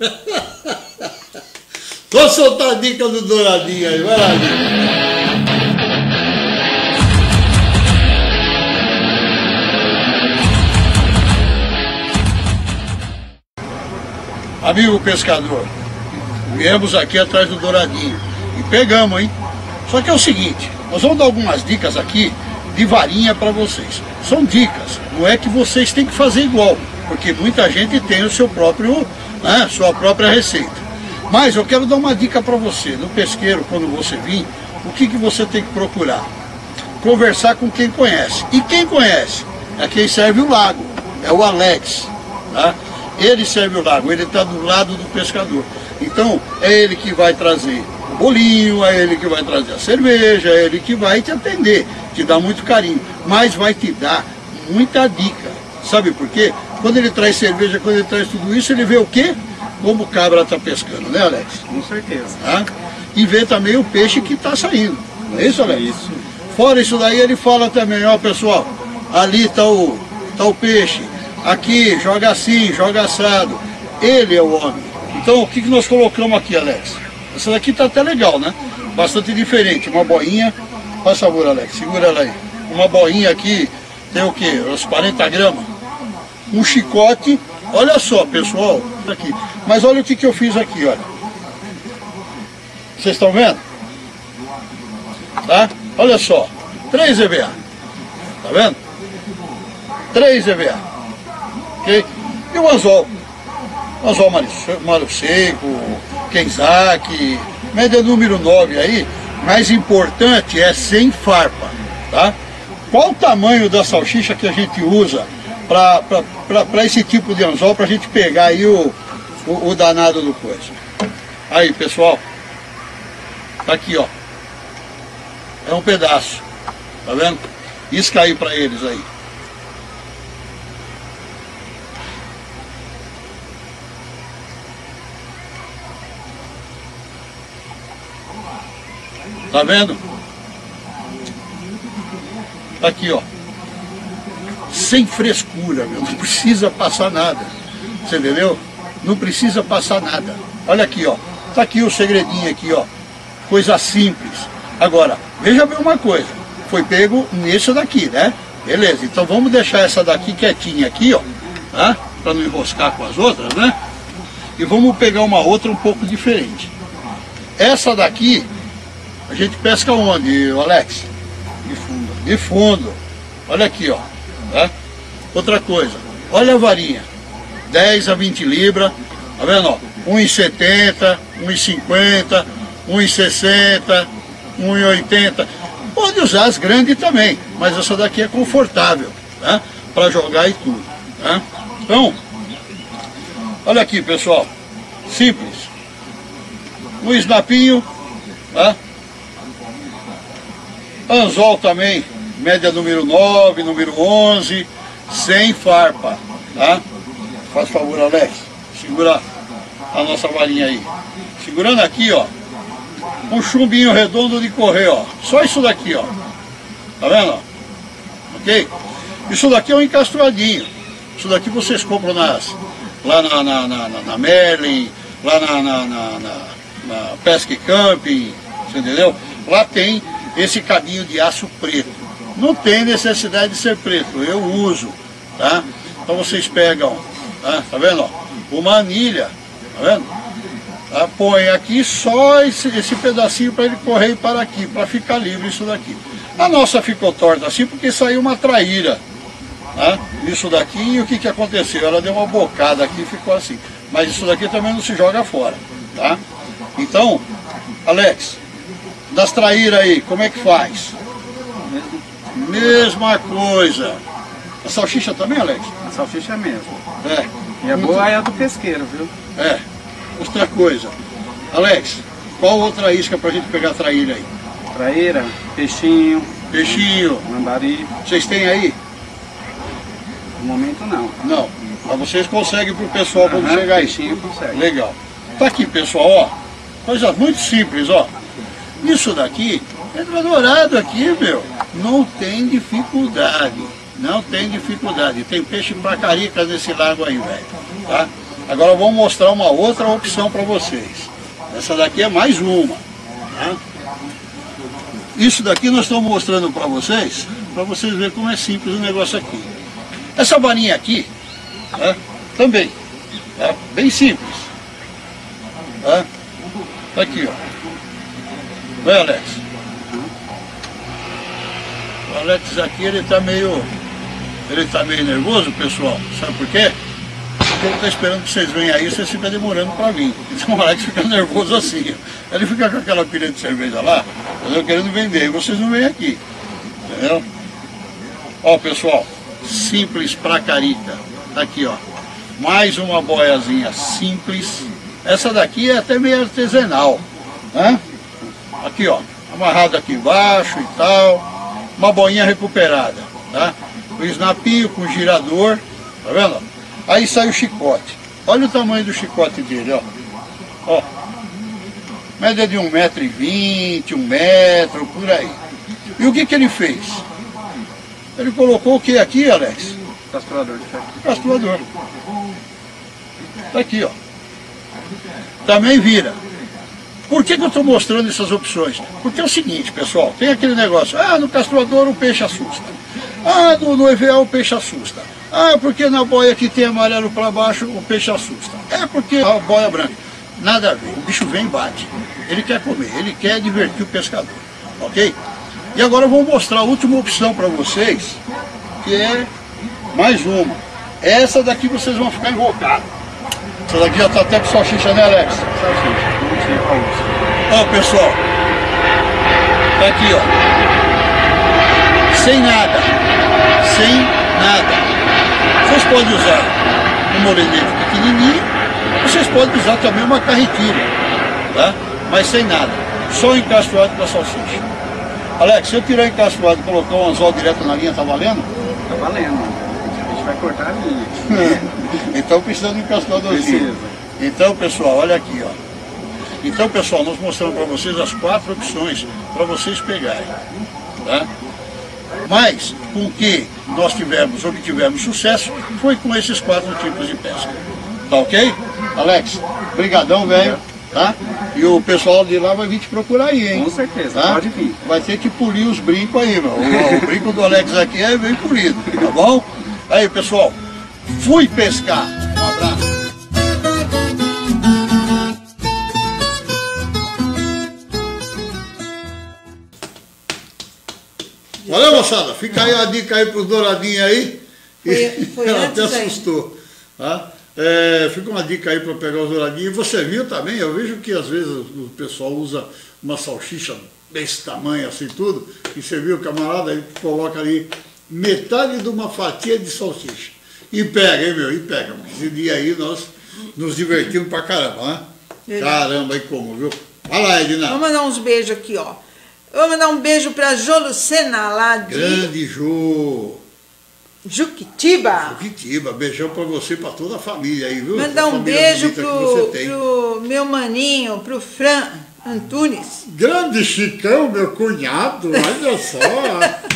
Vou soltar a dica do Douradinho aí, vai lá, Dica. Amigo pescador, viemos aqui atrás do Douradinho e pegamos, hein? Só que é o seguinte, nós vamos dar algumas dicas aqui de varinha para vocês. São dicas, não é que vocês têm que fazer igual, porque muita gente tem o seu próprio, né, sua própria receita. Mas eu quero dar uma dica para você, no pesqueiro, quando você vir, o que, que você tem que procurar? Conversar com quem conhece. E quem conhece? É quem serve o lago, é o Alex, tá? Ele serve o lago, ele está do lado do pescador. Então, é ele que vai trazer o bolinho, é ele que vai trazer a cerveja, é ele que vai te atender, te dar muito carinho, mas vai te dar muita dica. Sabe por quê? Quando ele traz cerveja, quando ele traz tudo isso, ele vê o quê? Como o cabra está pescando, né, Alex? Com certeza. Tá? E vê também o peixe que está saindo. Não é isso, Alex? Isso. Fora isso daí, ele fala também, ó pessoal, ali está o, tá o peixe. Aqui, joga assim, joga assado. Ele é o homem. Então, o que, que nós colocamos aqui, Alex? Essa daqui tá até legal, né? Bastante diferente. Uma boinha. Faz favor, Alex, segura ela aí. Uma boinha aqui, tem o quê? Uns quarenta gramas. Um chicote. Olha só, pessoal. Aqui. Mas olha o que, que eu fiz aqui, olha. Vocês estão vendo? Tá? Olha só. três E V A. Tá vendo? três E V A. Okay? E o anzol, o anzol malho seco, Kenzak, média número nove aí, mais importante é sem farpa, tá? Qual o tamanho da salsicha que a gente usa para esse tipo de anzol, para a gente pegar aí o, o, o danado do coisa? Aí, pessoal, tá aqui, ó, é um pedaço, tá vendo? Isca aí para eles aí. Tá vendo? Tá aqui, ó. Sem frescura, meu. Não precisa passar nada. Você entendeu? Não precisa passar nada. Olha aqui, ó. Tá aqui o segredinho aqui, ó. Coisa simples. Agora, veja bem uma coisa. Foi pego nesse daqui, né? Beleza. Então vamos deixar essa daqui quietinha aqui, ó. Tá? Pra não enroscar com as outras, né? E vamos pegar uma outra um pouco diferente. Essa daqui... A gente pesca onde, Alex? De fundo. De fundo. Olha aqui, ó. Tá? Outra coisa. Olha a varinha. dez a vinte libras. Tá vendo, ó? um e setenta, um e cinquenta, um e sessenta, um e oitenta. Pode usar as grandes também. Mas essa daqui é confortável, tá? Para jogar e tudo. Tá? Então, olha aqui, pessoal. Simples. Um snapinho, tá? Anzol também, média número nove, número onze, sem farpa, tá? Faz favor, Alex, segura a nossa varinha aí. Segurando aqui, ó, um chumbinho redondo de correr, ó. Só isso daqui, ó. Tá vendo, ó? Ok? Isso daqui é um encastuadinho. Isso daqui vocês compram nas, lá na, na, na, na Merlin, lá na, na, na, na, na Pesca Camping, você entendeu? Lá tem esse cabinho de aço preto. Não tem necessidade de ser preto, eu uso, tá? Então vocês pegam, tá, tá vendo, ó, uma anilha, tá vendo? Tá? Põe aqui só esse, esse pedacinho para ele correr e parar aqui, para ficar livre isso daqui. A nossa ficou torta assim porque saiu uma traíra, tá? Isso daqui, e o que que aconteceu? Ela deu uma bocada aqui e ficou assim. Mas isso daqui também não se joga fora, tá? Então, Alex, das traíras aí, como é que faz? Mesma coisa. A salsicha também, Alex? A salsicha é mesmo. É. E a boa é a do pesqueiro, viu? É. Outra coisa. Alex, qual outra isca pra gente pegar a traíra aí? Traíra, peixinho. Peixinho. Lambari. Vocês têm aí? No momento não. Não. Mas vocês conseguem pro pessoal quando Aham, chegar aí? Peixinho consegue. Legal. Tá aqui, pessoal, ó. Coisa muito simples, ó. Isso daqui é dourado aqui, meu. Não tem dificuldade. Não tem dificuldade. Tem peixe pra carica nesse lago aí, velho. Tá? Agora eu vou mostrar uma outra opção para vocês. Essa daqui é mais uma. Tá? Isso daqui nós estamos mostrando para vocês, para vocês verem como é simples o negócio aqui. Essa varinha aqui, tá? Também, tá? Bem simples. Tá? Tá aqui, ó. Vai, Alex. O Alex aqui, ele tá meio, ele tá meio nervoso, pessoal. Sabe por quê? Porque ele está esperando que vocês venham aí, vocês ficam demorando para vir. Então o Alex fica nervoso assim. Ele fica com aquela pilha de cerveja lá, eu querendo vender, e vocês não vêm aqui. Entendeu? Ó, pessoal, simples pra carica. Tá aqui, ó. Mais uma boiazinha simples. Essa daqui é até meio artesanal. Né? Aqui, ó. Amarrado aqui embaixo e tal. Uma boinha recuperada. Tá? O snapinho com girador. Tá vendo? Aí sai o chicote. Olha o tamanho do chicote dele, ó. Ó. Média de um metro e vinte, um metro, por aí. E o que que ele fez? Ele colocou o que aqui, Alex? Casturador de ferro. Casturador. Tá aqui, ó. Também vira. Por que que eu estou mostrando essas opções? Porque é o seguinte, pessoal, tem aquele negócio, ah, no casturador o peixe assusta. Ah, no, no E V A o peixe assusta. Ah, porque na boia que tem amarelo para baixo o peixe assusta. É porque a boia branca. Nada a ver, o bicho vem e bate. Ele quer comer, ele quer divertir o pescador. Ok? E agora eu vou mostrar a última opção para vocês, que é mais uma. Essa daqui vocês vão ficar invocados. Essa daqui já está até com salsicha, né, Alex? Salsicha. Ó, pessoal. Tá aqui, ó. Sem nada. Sem nada. Vocês podem usar um morenete pequenininho, vocês podem usar também uma carretilha, tá? Mas sem nada, só encastuado com a salsicha. Alex, se eu tirar encastuado e colocar um anzol direto na linha, tá valendo? Tá valendo, a gente vai cortar a linha. Então precisa de encastuado assim. Então, pessoal, olha aqui, ó. Então, pessoal, nós mostramos para vocês as quatro opções para vocês pegarem, tá? Mas, com que nós tivemos, obtivemos sucesso, foi com esses quatro tipos de pesca. Tá ok? Alex, brigadão, velho, tá? E o pessoal de lá vai vir te procurar aí, hein? Com certeza, tá? Pode vir. Vai ter que polir os brincos aí, meu. O, o brinco do Alex aqui é bem polido, tá bom? Aí, pessoal, fui pescar. Um abraço. Valeu, moçada. Fica aí a dica aí pros douradinhos aí. Foi, foi Ela antes até aí. assustou. Tá? É, fica uma dica aí para pegar os douradinhos. E você viu também, eu vejo que às vezes o pessoal usa uma salsicha desse tamanho assim tudo. E você viu o camarada, ele coloca ali metade de uma fatia de salsicha. E pega, hein, meu? E pega. Esse dia aí nós nos divertimos pra caramba, né? Verdade. Caramba, e como, viu? Vai lá, Edna. Vamos mandar uns beijos aqui, ó. Vou mandar um beijo pra Jolucena, lá de Grande Jô. Juquitiba. Juquitiba, beijão pra você e pra toda a família aí, viu? Mandar Essa um família beijo bonita que pro, você tem. pro meu maninho, pro Fran Antunes. Grande Chicão, meu cunhado, olha só.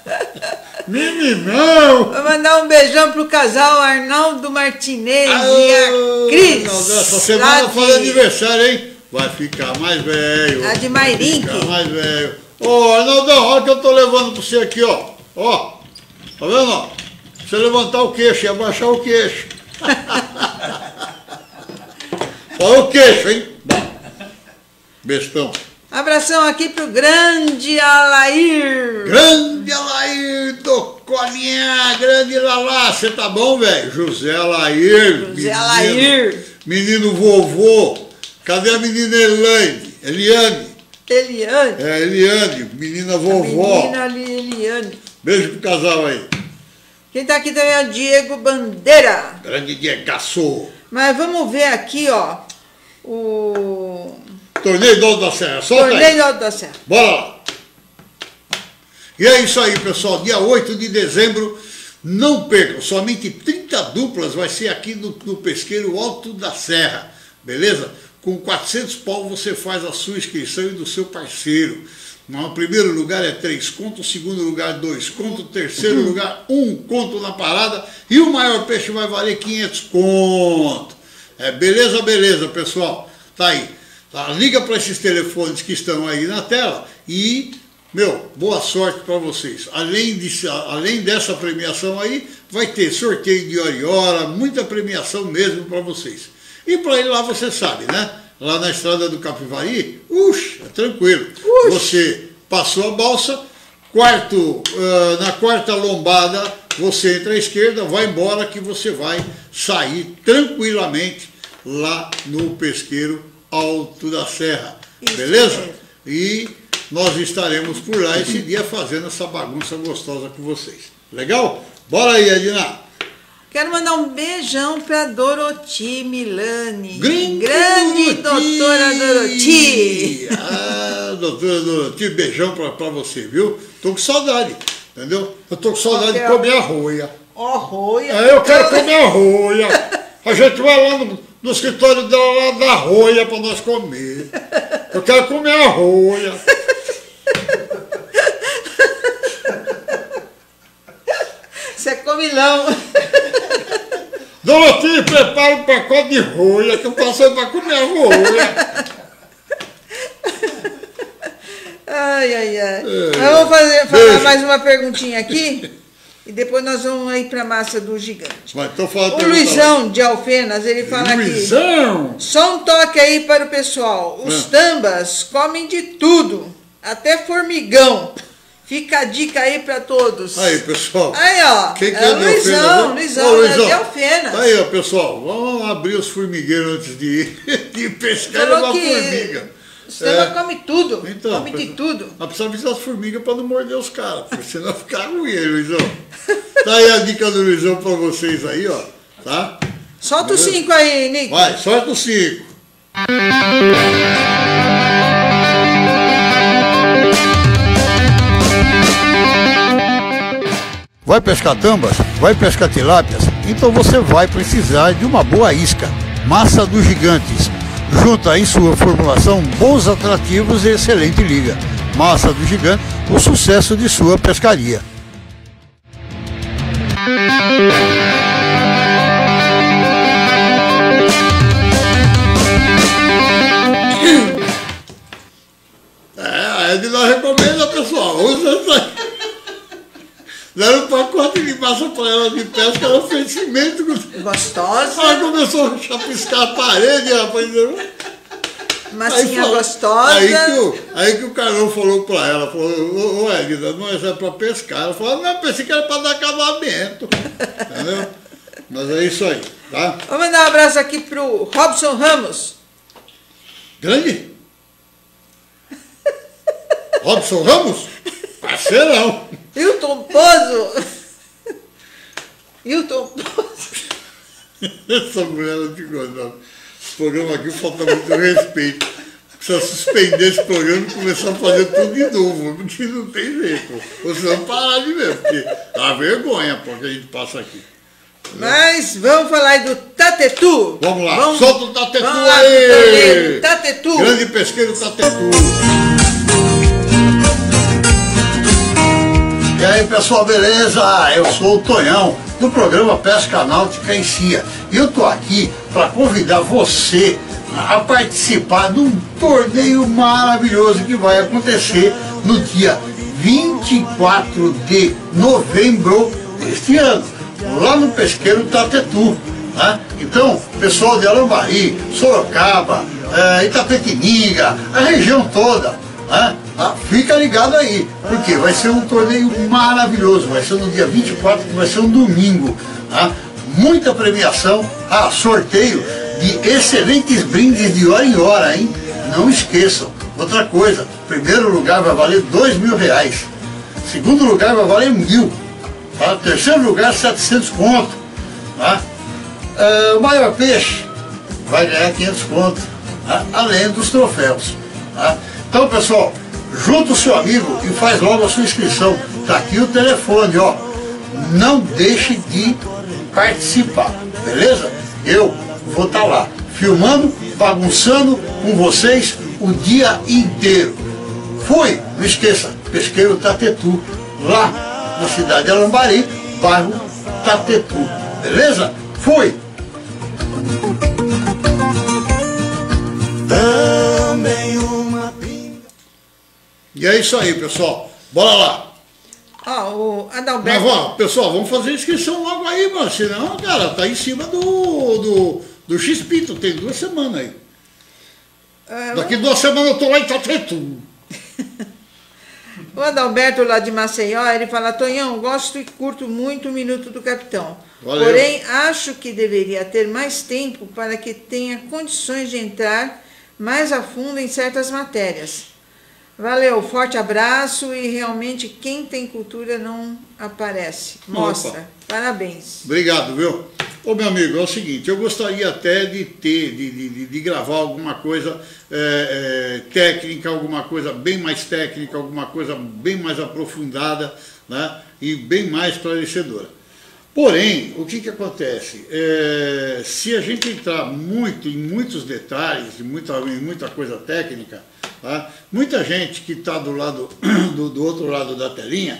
Meninão. Vou mandar um beijão pro casal Arnaldo Martinez e a Cris. Arnaldo, essa semana lá faz de- aniversário, hein? Vai ficar mais velho. Lá de Vai Mairinque. ficar mais velho. Ô, Arnaldão, olha o que eu tô levando pra você aqui, ó. Ó, tá vendo, ó? Pra você levantar o queixo e abaixar o queixo. Olha o queixo, hein? Bestão. Abração aqui pro grande Alair. Grande Alair do Colinha, grande Lalá, você tá bom, velho? José Alair. José menino, Alair. Menino vovô. Cadê a menina Eliane? Eliane. Eliane. É, Eliane, menina vovó. Menina Eliane. Beijo pro casal aí. Quem tá aqui também é o Diego Bandeira. Grande Diegaço. Mas vamos ver aqui, ó, o Torneio do Alto da Serra, solta Torneio aí. do Alto da Serra. Bora lá. E é isso aí, pessoal. Dia oito de dezembro, não percam. Somente trinta duplas vai ser aqui no, no Pesqueiro Alto da Serra. Beleza? Com quatrocentos pau você faz a sua inscrição e do seu parceiro. O primeiro lugar é três contos, o segundo lugar dois contos, o terceiro uhum. lugar um conto na parada e o maior peixe vai valer quinhentos contos. É, beleza, beleza, pessoal. Tá aí. Tá? Liga para esses telefones que estão aí na tela e, meu, boa sorte para vocês. Além, de, além dessa premiação aí, vai ter sorteio de hora em hora, muita premiação mesmo para vocês. E para ir lá, você sabe, né? Lá na estrada do Capivari, uxa, é tranquilo. Uxa. Você passou a balsa, quarto, uh, na quarta lombada, você entra à esquerda, vai embora que você vai sair tranquilamente lá no pesqueiro Alto da Serra. Isso, beleza? É. E nós estaremos por lá esse dia fazendo essa bagunça gostosa com vocês. Legal? Bora aí, Edna. Quero mandar um beijão para Doroti Milani. Grande, Grande Doroti. doutora Doroti. Ah, doutora Doroti, beijão para você, viu? Tô com saudade, entendeu? Eu tô com saudade de comer arroia. Ó, arroia? É, eu quero comer arroia. A gente vai lá no, no escritório dela, lá da arroia para nós comer. Eu quero comer arroia. Você é comilão. Doroti, prepara um pacote de roia que eu passei para comer a roia. Ai, ai, ai. É. Vamos fazer, falar mais uma perguntinha aqui e depois nós vamos ir para a massa do gigante. Mas tô falando o Luizão de Alfenas, ele fala Luizão. aqui. Só um toque aí para o pessoal. Os é. tambas comem de tudo, até formigão. Fica a dica aí pra todos. Aí, pessoal. Aí, ó. Quem que é é Luizão, Luizão, Ô, Luizão. É de Alfenas. Aí, ó, pessoal. Vamos abrir os formigueiros antes de ir, de pescar e levar formiga. Os tambas é. comem tudo. Então, come de tudo. Mas precisa avisar as formigas pra não morder os caras, porque senão ficar ruim, Luizão. Tá aí a dica do Luizão pra vocês aí, ó. Tá? Solta os cinco aí, Nick. Vai, solta os cinco. Vai pescar tambas? Vai pescar tilápias? Então você vai precisar de uma boa isca. Massa dos Gigantes. Junta em sua formulação bons atrativos e excelente liga. Massa do Gigante, o sucesso de sua pescaria. É, a Edna recomenda, pessoal. Usa isso aí. Deram um pacote de massa para ela de pesca, ela fez cimento. Gostosa. Ela começou a chapiscar a parede, rapaz. Massinha gostosa. Aí que, o, aí que o Carlão falou para ela, falou, ô, ô Edna, não é para pescar. Ela falou, não, pensei que era para dar acabamento. Entendeu? Mas é isso aí, tá? Vou mandar um abraço aqui pro Robson Ramos. Grande? Robson Ramos? Parceirão. Hilton Pozo. Hilton Pozo. Essa mulher não te gosta. Esse programa aqui falta muito respeito. Precisa suspender esse programa e começar a fazer tudo de novo, porque não tem jeito. Ou senão parar de ver, porque é uma vergonha pô, que a gente passa aqui. Mas vamos falar aí do Tatetu. Vamos lá, vamos, solta o Tatetu vamos lá, aí! Tatetu. Grande pesqueiro Tatetu. E aí, pessoal, beleza? Eu sou o Tonhão, do programa Pesca Náutica em Cia. E eu tô aqui para convidar você a participar de um torneio maravilhoso que vai acontecer no dia vinte e quatro de novembro deste ano, lá no pesqueiro Tatetu. Né? Então, pessoal de Alambari, Sorocaba, é, Itapetininga, a região toda, né? Ah, fica ligado aí, porque vai ser um torneio maravilhoso, vai ser no dia vinte e quatro, que vai ser um domingo. Tá? Muita premiação, ah, sorteio de excelentes brindes de hora em hora, hein? Não esqueçam. Outra coisa, primeiro lugar vai valer dois mil reais, segundo lugar vai valer mil, tá? Terceiro lugar setecentos conto, tá? É, o maior peixe vai ganhar quinhentos conto, tá? Além dos troféus. Tá? Então, pessoal, junta o seu amigo e faz logo a sua inscrição. Tá aqui o telefone, ó. Não deixe de participar, beleza? Eu vou estar lá, filmando, bagunçando com vocês o dia inteiro. Fui! Não esqueça, Pesqueiro Tatetu, lá na cidade de Alambari, bairro Tatetu. Beleza? Fui! Também uma pinga. E é isso aí, pessoal. Bora lá! Ó, o Adalberto... Mas, ó, pessoal, vamos fazer inscrição logo aí, mano. Senão, cara, tá em cima do, do, do X-Pito. Tem duas semanas aí. É, Daqui duas semanas eu tô lá em Tatetu. O Adalberto lá de Maceió, ele fala: Tonhão, gosto e curto muito o Minuto do Capitão. Valeu. Porém, acho que deveria ter mais tempo para que tenha condições de entrar mais a fundo em certas matérias. Valeu, forte abraço e realmente quem tem cultura não aparece. Mostra. Opa. Parabéns. Obrigado, viu? Ô, meu amigo, é o seguinte, eu gostaria até de ter, de, de, de gravar alguma coisa é, é, técnica, alguma coisa bem mais técnica, alguma coisa bem mais aprofundada, né, e bem mais esclarecedora. Porém, o que que acontece? É, se a gente entrar muito em muitos detalhes, em muita, em muita coisa técnica, tá, muita gente que está do, lado, do, do outro lado da telinha,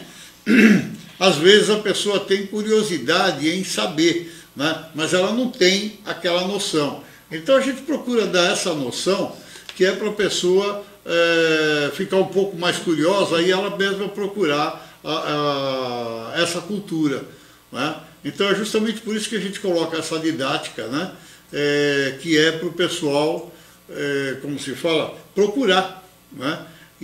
às vezes a pessoa tem curiosidade em saber, né? Mas ela não tem aquela noção. Então a gente procura dar essa noção, que é para a pessoa é, ficar um pouco mais curiosa e ela mesma procurar a, a, essa cultura, né? Então é justamente por isso que a gente coloca essa didática, né? É, que é para o pessoal, é, como se fala, procurar, né?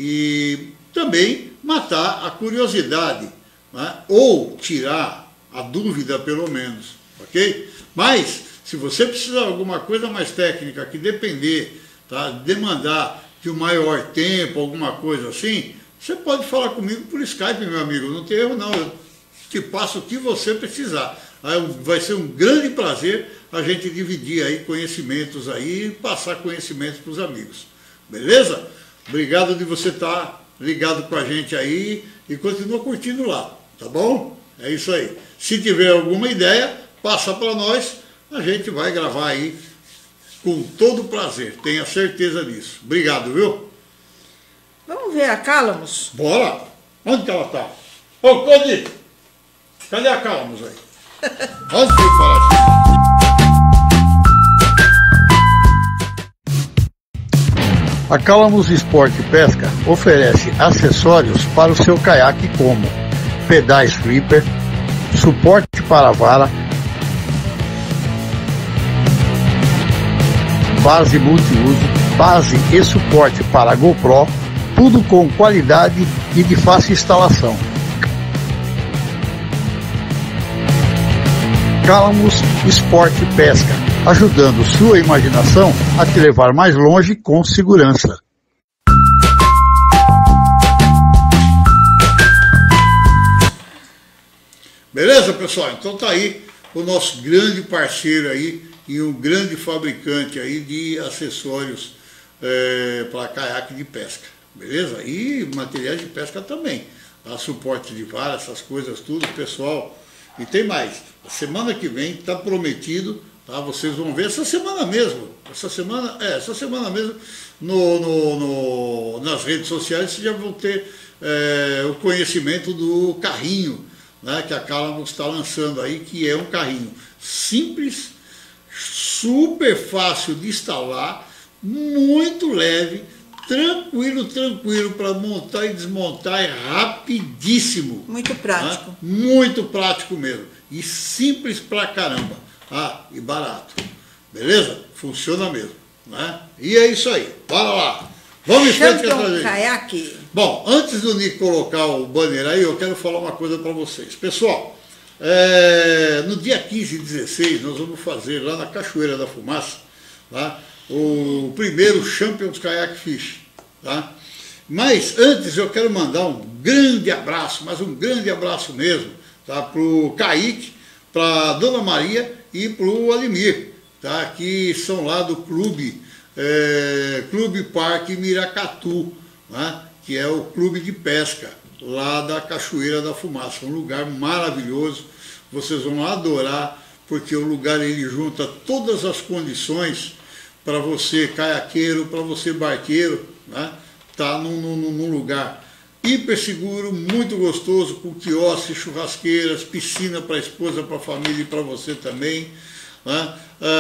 E também matar a curiosidade, né? Ou tirar a dúvida pelo menos. Ok? Mas, se você precisar de alguma coisa mais técnica, que depender, tá, demandar de um maior tempo, alguma coisa assim, você pode falar comigo por Skype, meu amigo, não tem erro não, eu te passo o que você precisar. Aí vai ser um grande prazer a gente dividir aí conhecimentos aí e passar conhecimentos para os amigos. Beleza? Obrigado de você estar ligado com a gente aí e continua curtindo lá, tá bom? É isso aí. Se tiver alguma ideia, passa para nós, a gente vai gravar aí com todo prazer, tenha certeza disso. Obrigado, viu? Vamos ver a Cálamos? Bora! Onde que ela tá? Ô, Cody! Cadê a Cálamos aí? Onde foi parar? A Cálamos Sport Pesca oferece acessórios para o seu caiaque como pedais flipper, suporte para vara, base multiuso, base e suporte para GoPro, tudo com qualidade e de fácil instalação. Cálamos Sport Pesca, ajudando sua imaginação a te levar mais longe com segurança. Beleza, pessoal? Então tá aí o nosso grande parceiro aí e um grande fabricante aí de acessórios é, para caiaque de pesca, beleza? E materiais de pesca também, tá? Suporte de vara, essas coisas tudo, pessoal. E tem mais, a semana que vem está prometido, tá? Vocês vão ver essa semana mesmo, essa semana, é, essa semana mesmo, no, no, no, nas redes sociais vocês já vão ter é, o conhecimento do carrinho, né, que a Cálamos está lançando aí, que é um carrinho simples, super fácil de instalar, muito leve, tranquilo, tranquilo para montar e desmontar, é rapidíssimo. Muito prático. Né? Muito prático mesmo. E simples pra caramba. Ah, e barato. Beleza? Funciona mesmo. Né? E é isso aí. Bora lá. Vamos em frente com a caiaque. Bom, antes do Nico colocar o banner aí, eu quero falar uma coisa para vocês. Pessoal, é, no dia quinze e dezesseis nós vamos fazer lá na Cachoeira da Fumaça, tá, o primeiro Champions Kayak Fish. Tá? Mas antes eu quero mandar um grande abraço, mas um grande abraço mesmo, tá, para o Kaique, para a Dona Maria e para o Alimir, tá, que são lá do clube, é, Clube Parque Miracatu, né, que é o clube de pesca lá da Cachoeira da Fumaça, um lugar maravilhoso, vocês vão adorar, porque o lugar ele junta todas as condições para você caiaqueiro, para você barqueiro, né, tá num, num, num lugar hiper seguro, muito gostoso, com quiosque, churrasqueiras, piscina para a esposa, para a família e para você também. Né?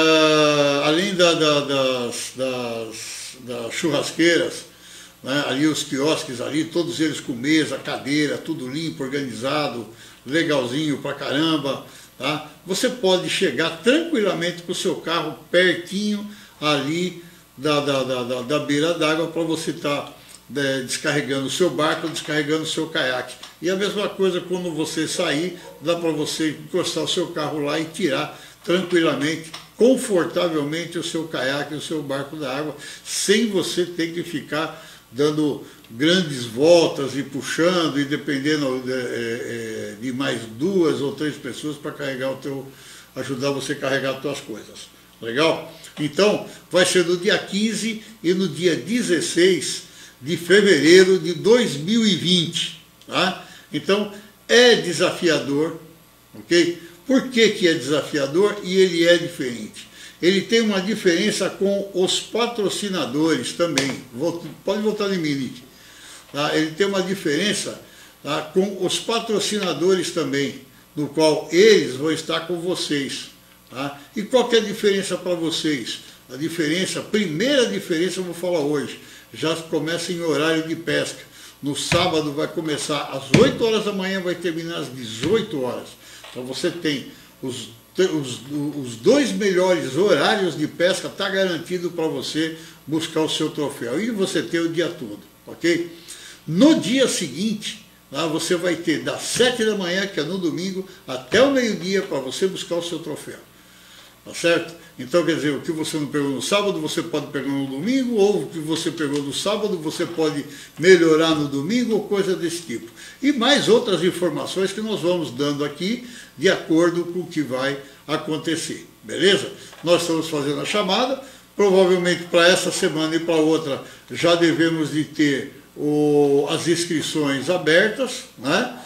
Ah, além da, da, das, das, das churrasqueiras, né? Ali os quiosques, ali, todos eles com mesa, cadeira, tudo limpo, organizado, legalzinho pra caramba. Tá? Você pode chegar tranquilamente com o seu carro pertinho ali da, da, da, da, da beira d'água para você estar tá, é, descarregando o seu barco, descarregando o seu caiaque. E a mesma coisa quando você sair, dá para você encostar o seu carro lá e tirar tranquilamente, confortavelmente o seu caiaque, o seu barco da água, sem você ter que ficar dando grandes voltas e puxando e dependendo de, é, de mais duas ou três pessoas para carregar o teu, ajudar você a carregar as tuas coisas. Legal? Então, vai ser no dia quinze e no dia dezesseis de fevereiro de dois mil e vinte. Tá? Então, é desafiador, ok? Por que que é desafiador e ele é diferente? Ele tem uma diferença com os patrocinadores também. Pode voltar em mim, Nick. Tá? Ele tem uma diferença, tá, com os patrocinadores também, no qual eles vão estar com vocês. Tá? E qual que é a diferença para vocês? A diferença, a primeira diferença eu vou falar hoje, já começa em horário de pesca. No sábado vai começar às oito horas da manhã, vai terminar às dezoito horas. Então você tem os, os, os dois melhores horários de pesca, está garantido para você buscar o seu troféu. E você tem o dia todo, ok? No dia seguinte, lá você vai ter das sete da manhã, que é no domingo, até o meio-dia para você buscar o seu troféu. Tá certo? Então, quer dizer, o que você não pegou no sábado, você pode pegar no domingo, ou o que você pegou no sábado, você pode melhorar no domingo, ou coisa desse tipo. E mais outras informações que nós vamos dando aqui, de acordo com o que vai acontecer. Beleza? Nós estamos fazendo a chamada, provavelmente para essa semana e para outra, já devemos de ter o, as inscrições abertas, né?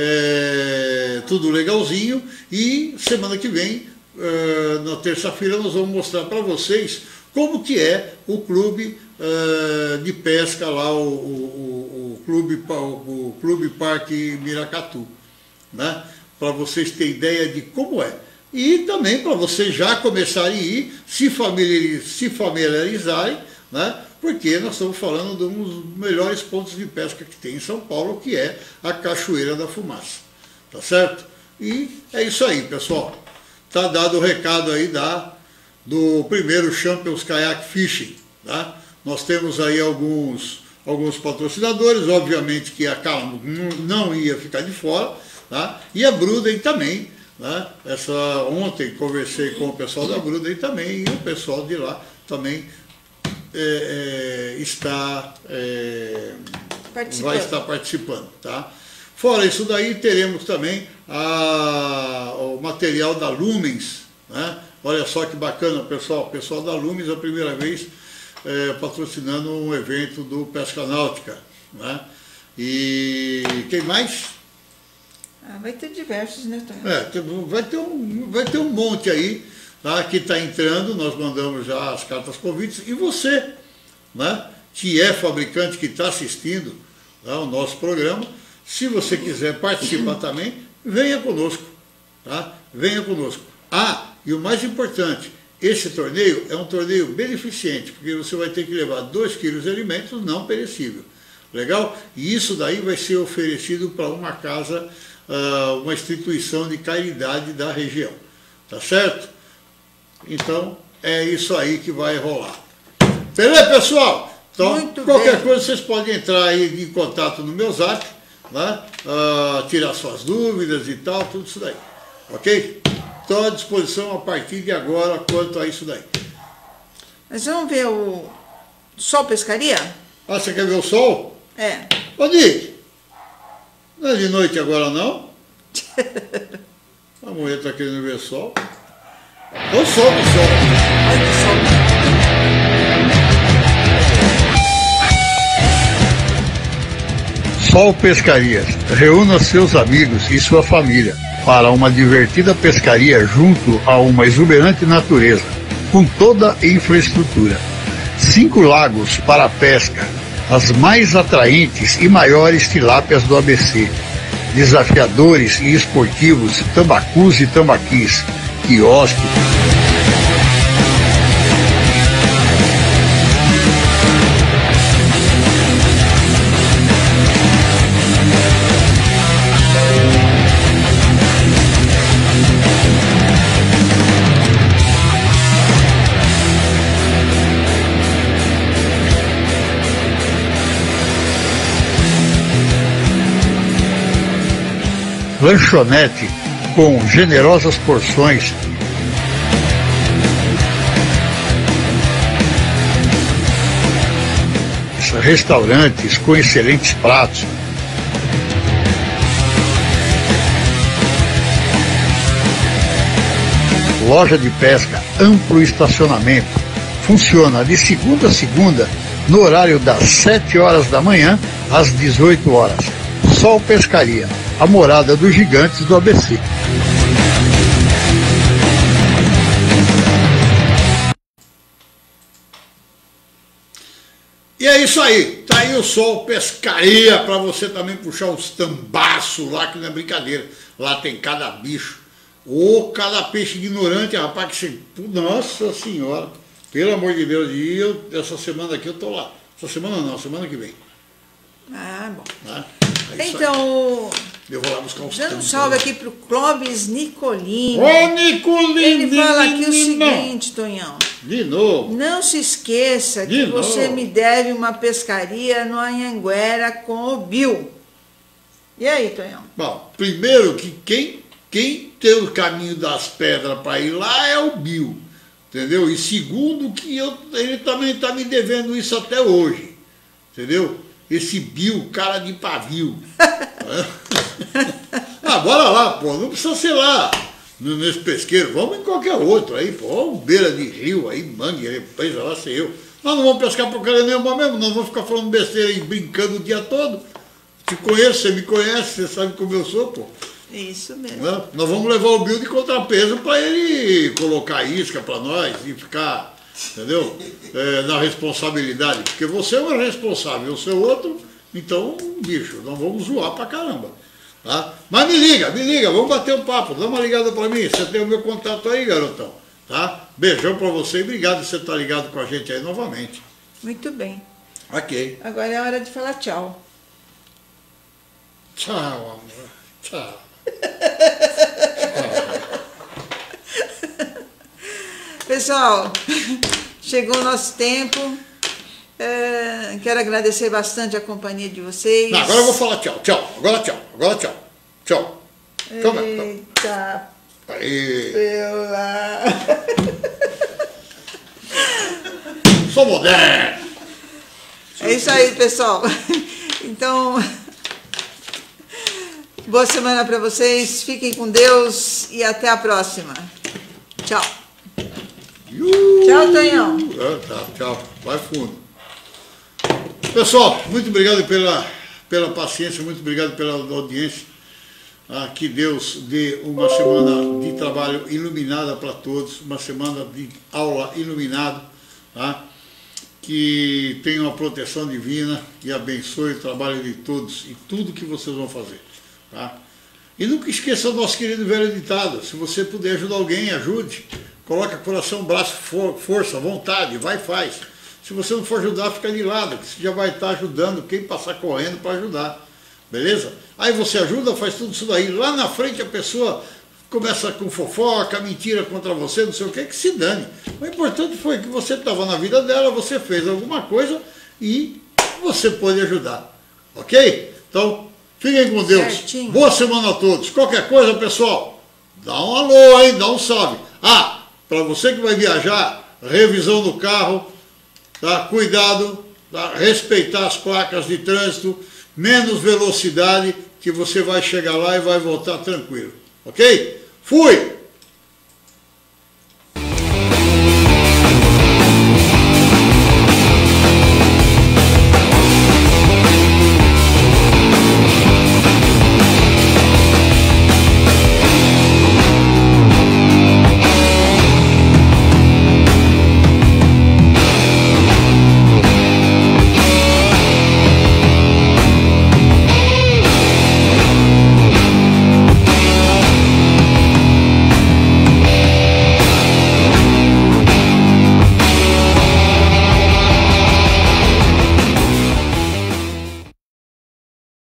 É, tudo legalzinho, e semana que vem, Uh, na terça-feira nós vamos mostrar para vocês como que é o clube uh, de pesca lá, o, o, o, clube, o, o Clube Parque Miracatu, né? Para vocês terem ideia de como é. E também para vocês já começarem a ir, se, familiarizarem, se familiarizarem, né? Porque nós estamos falando de um dos melhores pontos de pesca que tem em São Paulo, que é a Cachoeira da Fumaça. Tá certo? E é isso aí, pessoal. Está dado o recado aí da, do primeiro Champions Kayak Fishing. Tá? Nós temos aí alguns, alguns patrocinadores, obviamente que a Calamo não ia ficar de fora, tá? E a Bruden também. Né? Essa, ontem conversei com o pessoal da Bruden também, e o pessoal de lá também é, é, está, é, vai estar participando. Tá? Fora isso daí, teremos também a, o material da Lumens, né? Olha só que bacana, pessoal. O pessoal da Lumens, a primeira vez, é, patrocinando um evento do Pesca Náutica. Né? E quem mais? Ah, vai ter diversos, né, Tonho? É, vai ter um, vai ter um monte aí, tá, que está entrando. Nós mandamos já as cartas convites. E você, né, que é fabricante, que está assistindo, tá, o nosso programa, se você quiser participar também, venha conosco, tá? Venha conosco. Ah, e o mais importante, esse torneio é um torneio beneficente, porque você vai ter que levar dois quilos de alimentos não perecível. Legal? E isso daí vai ser oferecido para uma casa, uh, uma instituição de caridade da região. Tá certo? Então, é isso aí que vai rolar. Beleza, pessoal? Então, Muito qualquer bem. coisa, vocês podem entrar aí em contato no meu zap, né? Uh, tirar suas dúvidas e tal, tudo isso daí. Ok? Estou à disposição a partir de agora quanto a isso daí. Mas vamos ver o Sol Pescaria? Ah, você quer ver o sol? É. Ô, Nick, não é de noite agora, não? A mulher está querendo ver sol. Olha o sol do sol. Olha o sol. Sol Pescarias. Reúna seus amigos e sua família para uma divertida pescaria junto a uma exuberante natureza, com toda a infraestrutura. Cinco lagos para a pesca, as mais atraentes e maiores tilápias do A B C. Desafiadores e esportivos tambacus e tambaquis, quiosque. Lanchonete com generosas porções. Restaurantes com excelentes pratos. Loja de pesca, amplo estacionamento. Funciona de segunda a segunda, no horário das sete horas da manhã às dezoito horas. Sol Pescaria, a morada dos gigantes do A B C. E é isso aí, tá aí o Sol Pescaria, para você também puxar uns tambaços lá, que não é brincadeira. Lá tem cada bicho, ou cada peixe ignorante, rapaz, que você... Nossa Senhora, pelo amor de Deus, e eu, essa semana aqui eu tô lá. Essa semana não, semana que vem. Ah, bom. Tá? Então, eu vou lá buscar uns dando um salve aqui pro Clóvis Nicolini. Ô, Nicolini! Ele fala aqui o seguinte, Tonhão. De novo. Não se esqueça De que você novo. me deve uma pescaria no Anhanguera com o Bill. E aí, Tonhão? Bom, primeiro que quem, quem tem o caminho das pedras para ir lá é o Bill. Entendeu? E segundo que eu, ele também está me devendo isso até hoje. Entendeu? Esse Bill, cara de pavio. Ah, bora lá, pô. Não precisa ser lá nesse pesqueiro. Vamos em qualquer outro aí, pô. Beira de rio aí, mangue, represa, lá sei eu. Nós não vamos pescar porcaria nenhuma mesmo. Nós vamos ficar falando besteira e brincando o dia todo. Te conheço, você me conhece, você sabe como eu sou, pô. Isso mesmo. Né? Nós vamos levar o Bill de contrapeso para ele colocar isca para nós e ficar... Entendeu? É, na responsabilidade. Porque você é o responsável, o seu outro, então, bicho, nós vamos zoar pra caramba. Tá? Mas me liga, me liga, vamos bater um papo, dá uma ligada pra mim, você tem o meu contato aí, garotão. Tá? Beijão pra você e obrigado por você estar ligado com a gente aí novamente. Muito bem. Ok. Agora é hora de falar tchau. Tchau, amor. Tchau. Pessoal, chegou o nosso tempo. É, quero agradecer bastante a companhia de vocês. Não, agora eu vou falar tchau, tchau. Agora tchau, agora tchau. Tchau. Tchau. Eita. Aí. Pela... Sou moderno. É isso aí, pessoal. Então, boa semana para vocês. Fiquem com Deus e até a próxima. Tchau. Tchau, Tonhão. Ah, tá, tchau. Vai fundo. Pessoal, muito obrigado pela, pela paciência, muito obrigado pela audiência. Ah, que Deus dê uma semana de trabalho iluminada para todos, uma semana de aula iluminada, tá? Que tenha uma proteção divina e abençoe o trabalho de todos e tudo que vocês vão fazer. Tá? E nunca esqueça o nosso querido velho ditado, se você puder ajudar alguém, ajude. Coloca coração, braço, for, força, vontade, vai e faz. Se você não for ajudar, fica de lado, que você já vai estar ajudando quem passar correndo para ajudar. Beleza? Aí você ajuda, faz tudo isso daí. Lá na frente a pessoa começa com fofoca, mentira contra você, não sei o que, que se dane. O importante foi que você estava na vida dela, você fez alguma coisa e você pôde ajudar. Ok? Então, fiquem com Deus. Certinho. Boa semana a todos. Qualquer coisa, pessoal, dá um alô, hein? Dá um salve. Ah, para você que vai viajar, revisão do carro, tá? Cuidado, tá? Respeitar as placas de trânsito, menos velocidade, que você vai chegar lá e vai voltar tranquilo. Ok? Fui!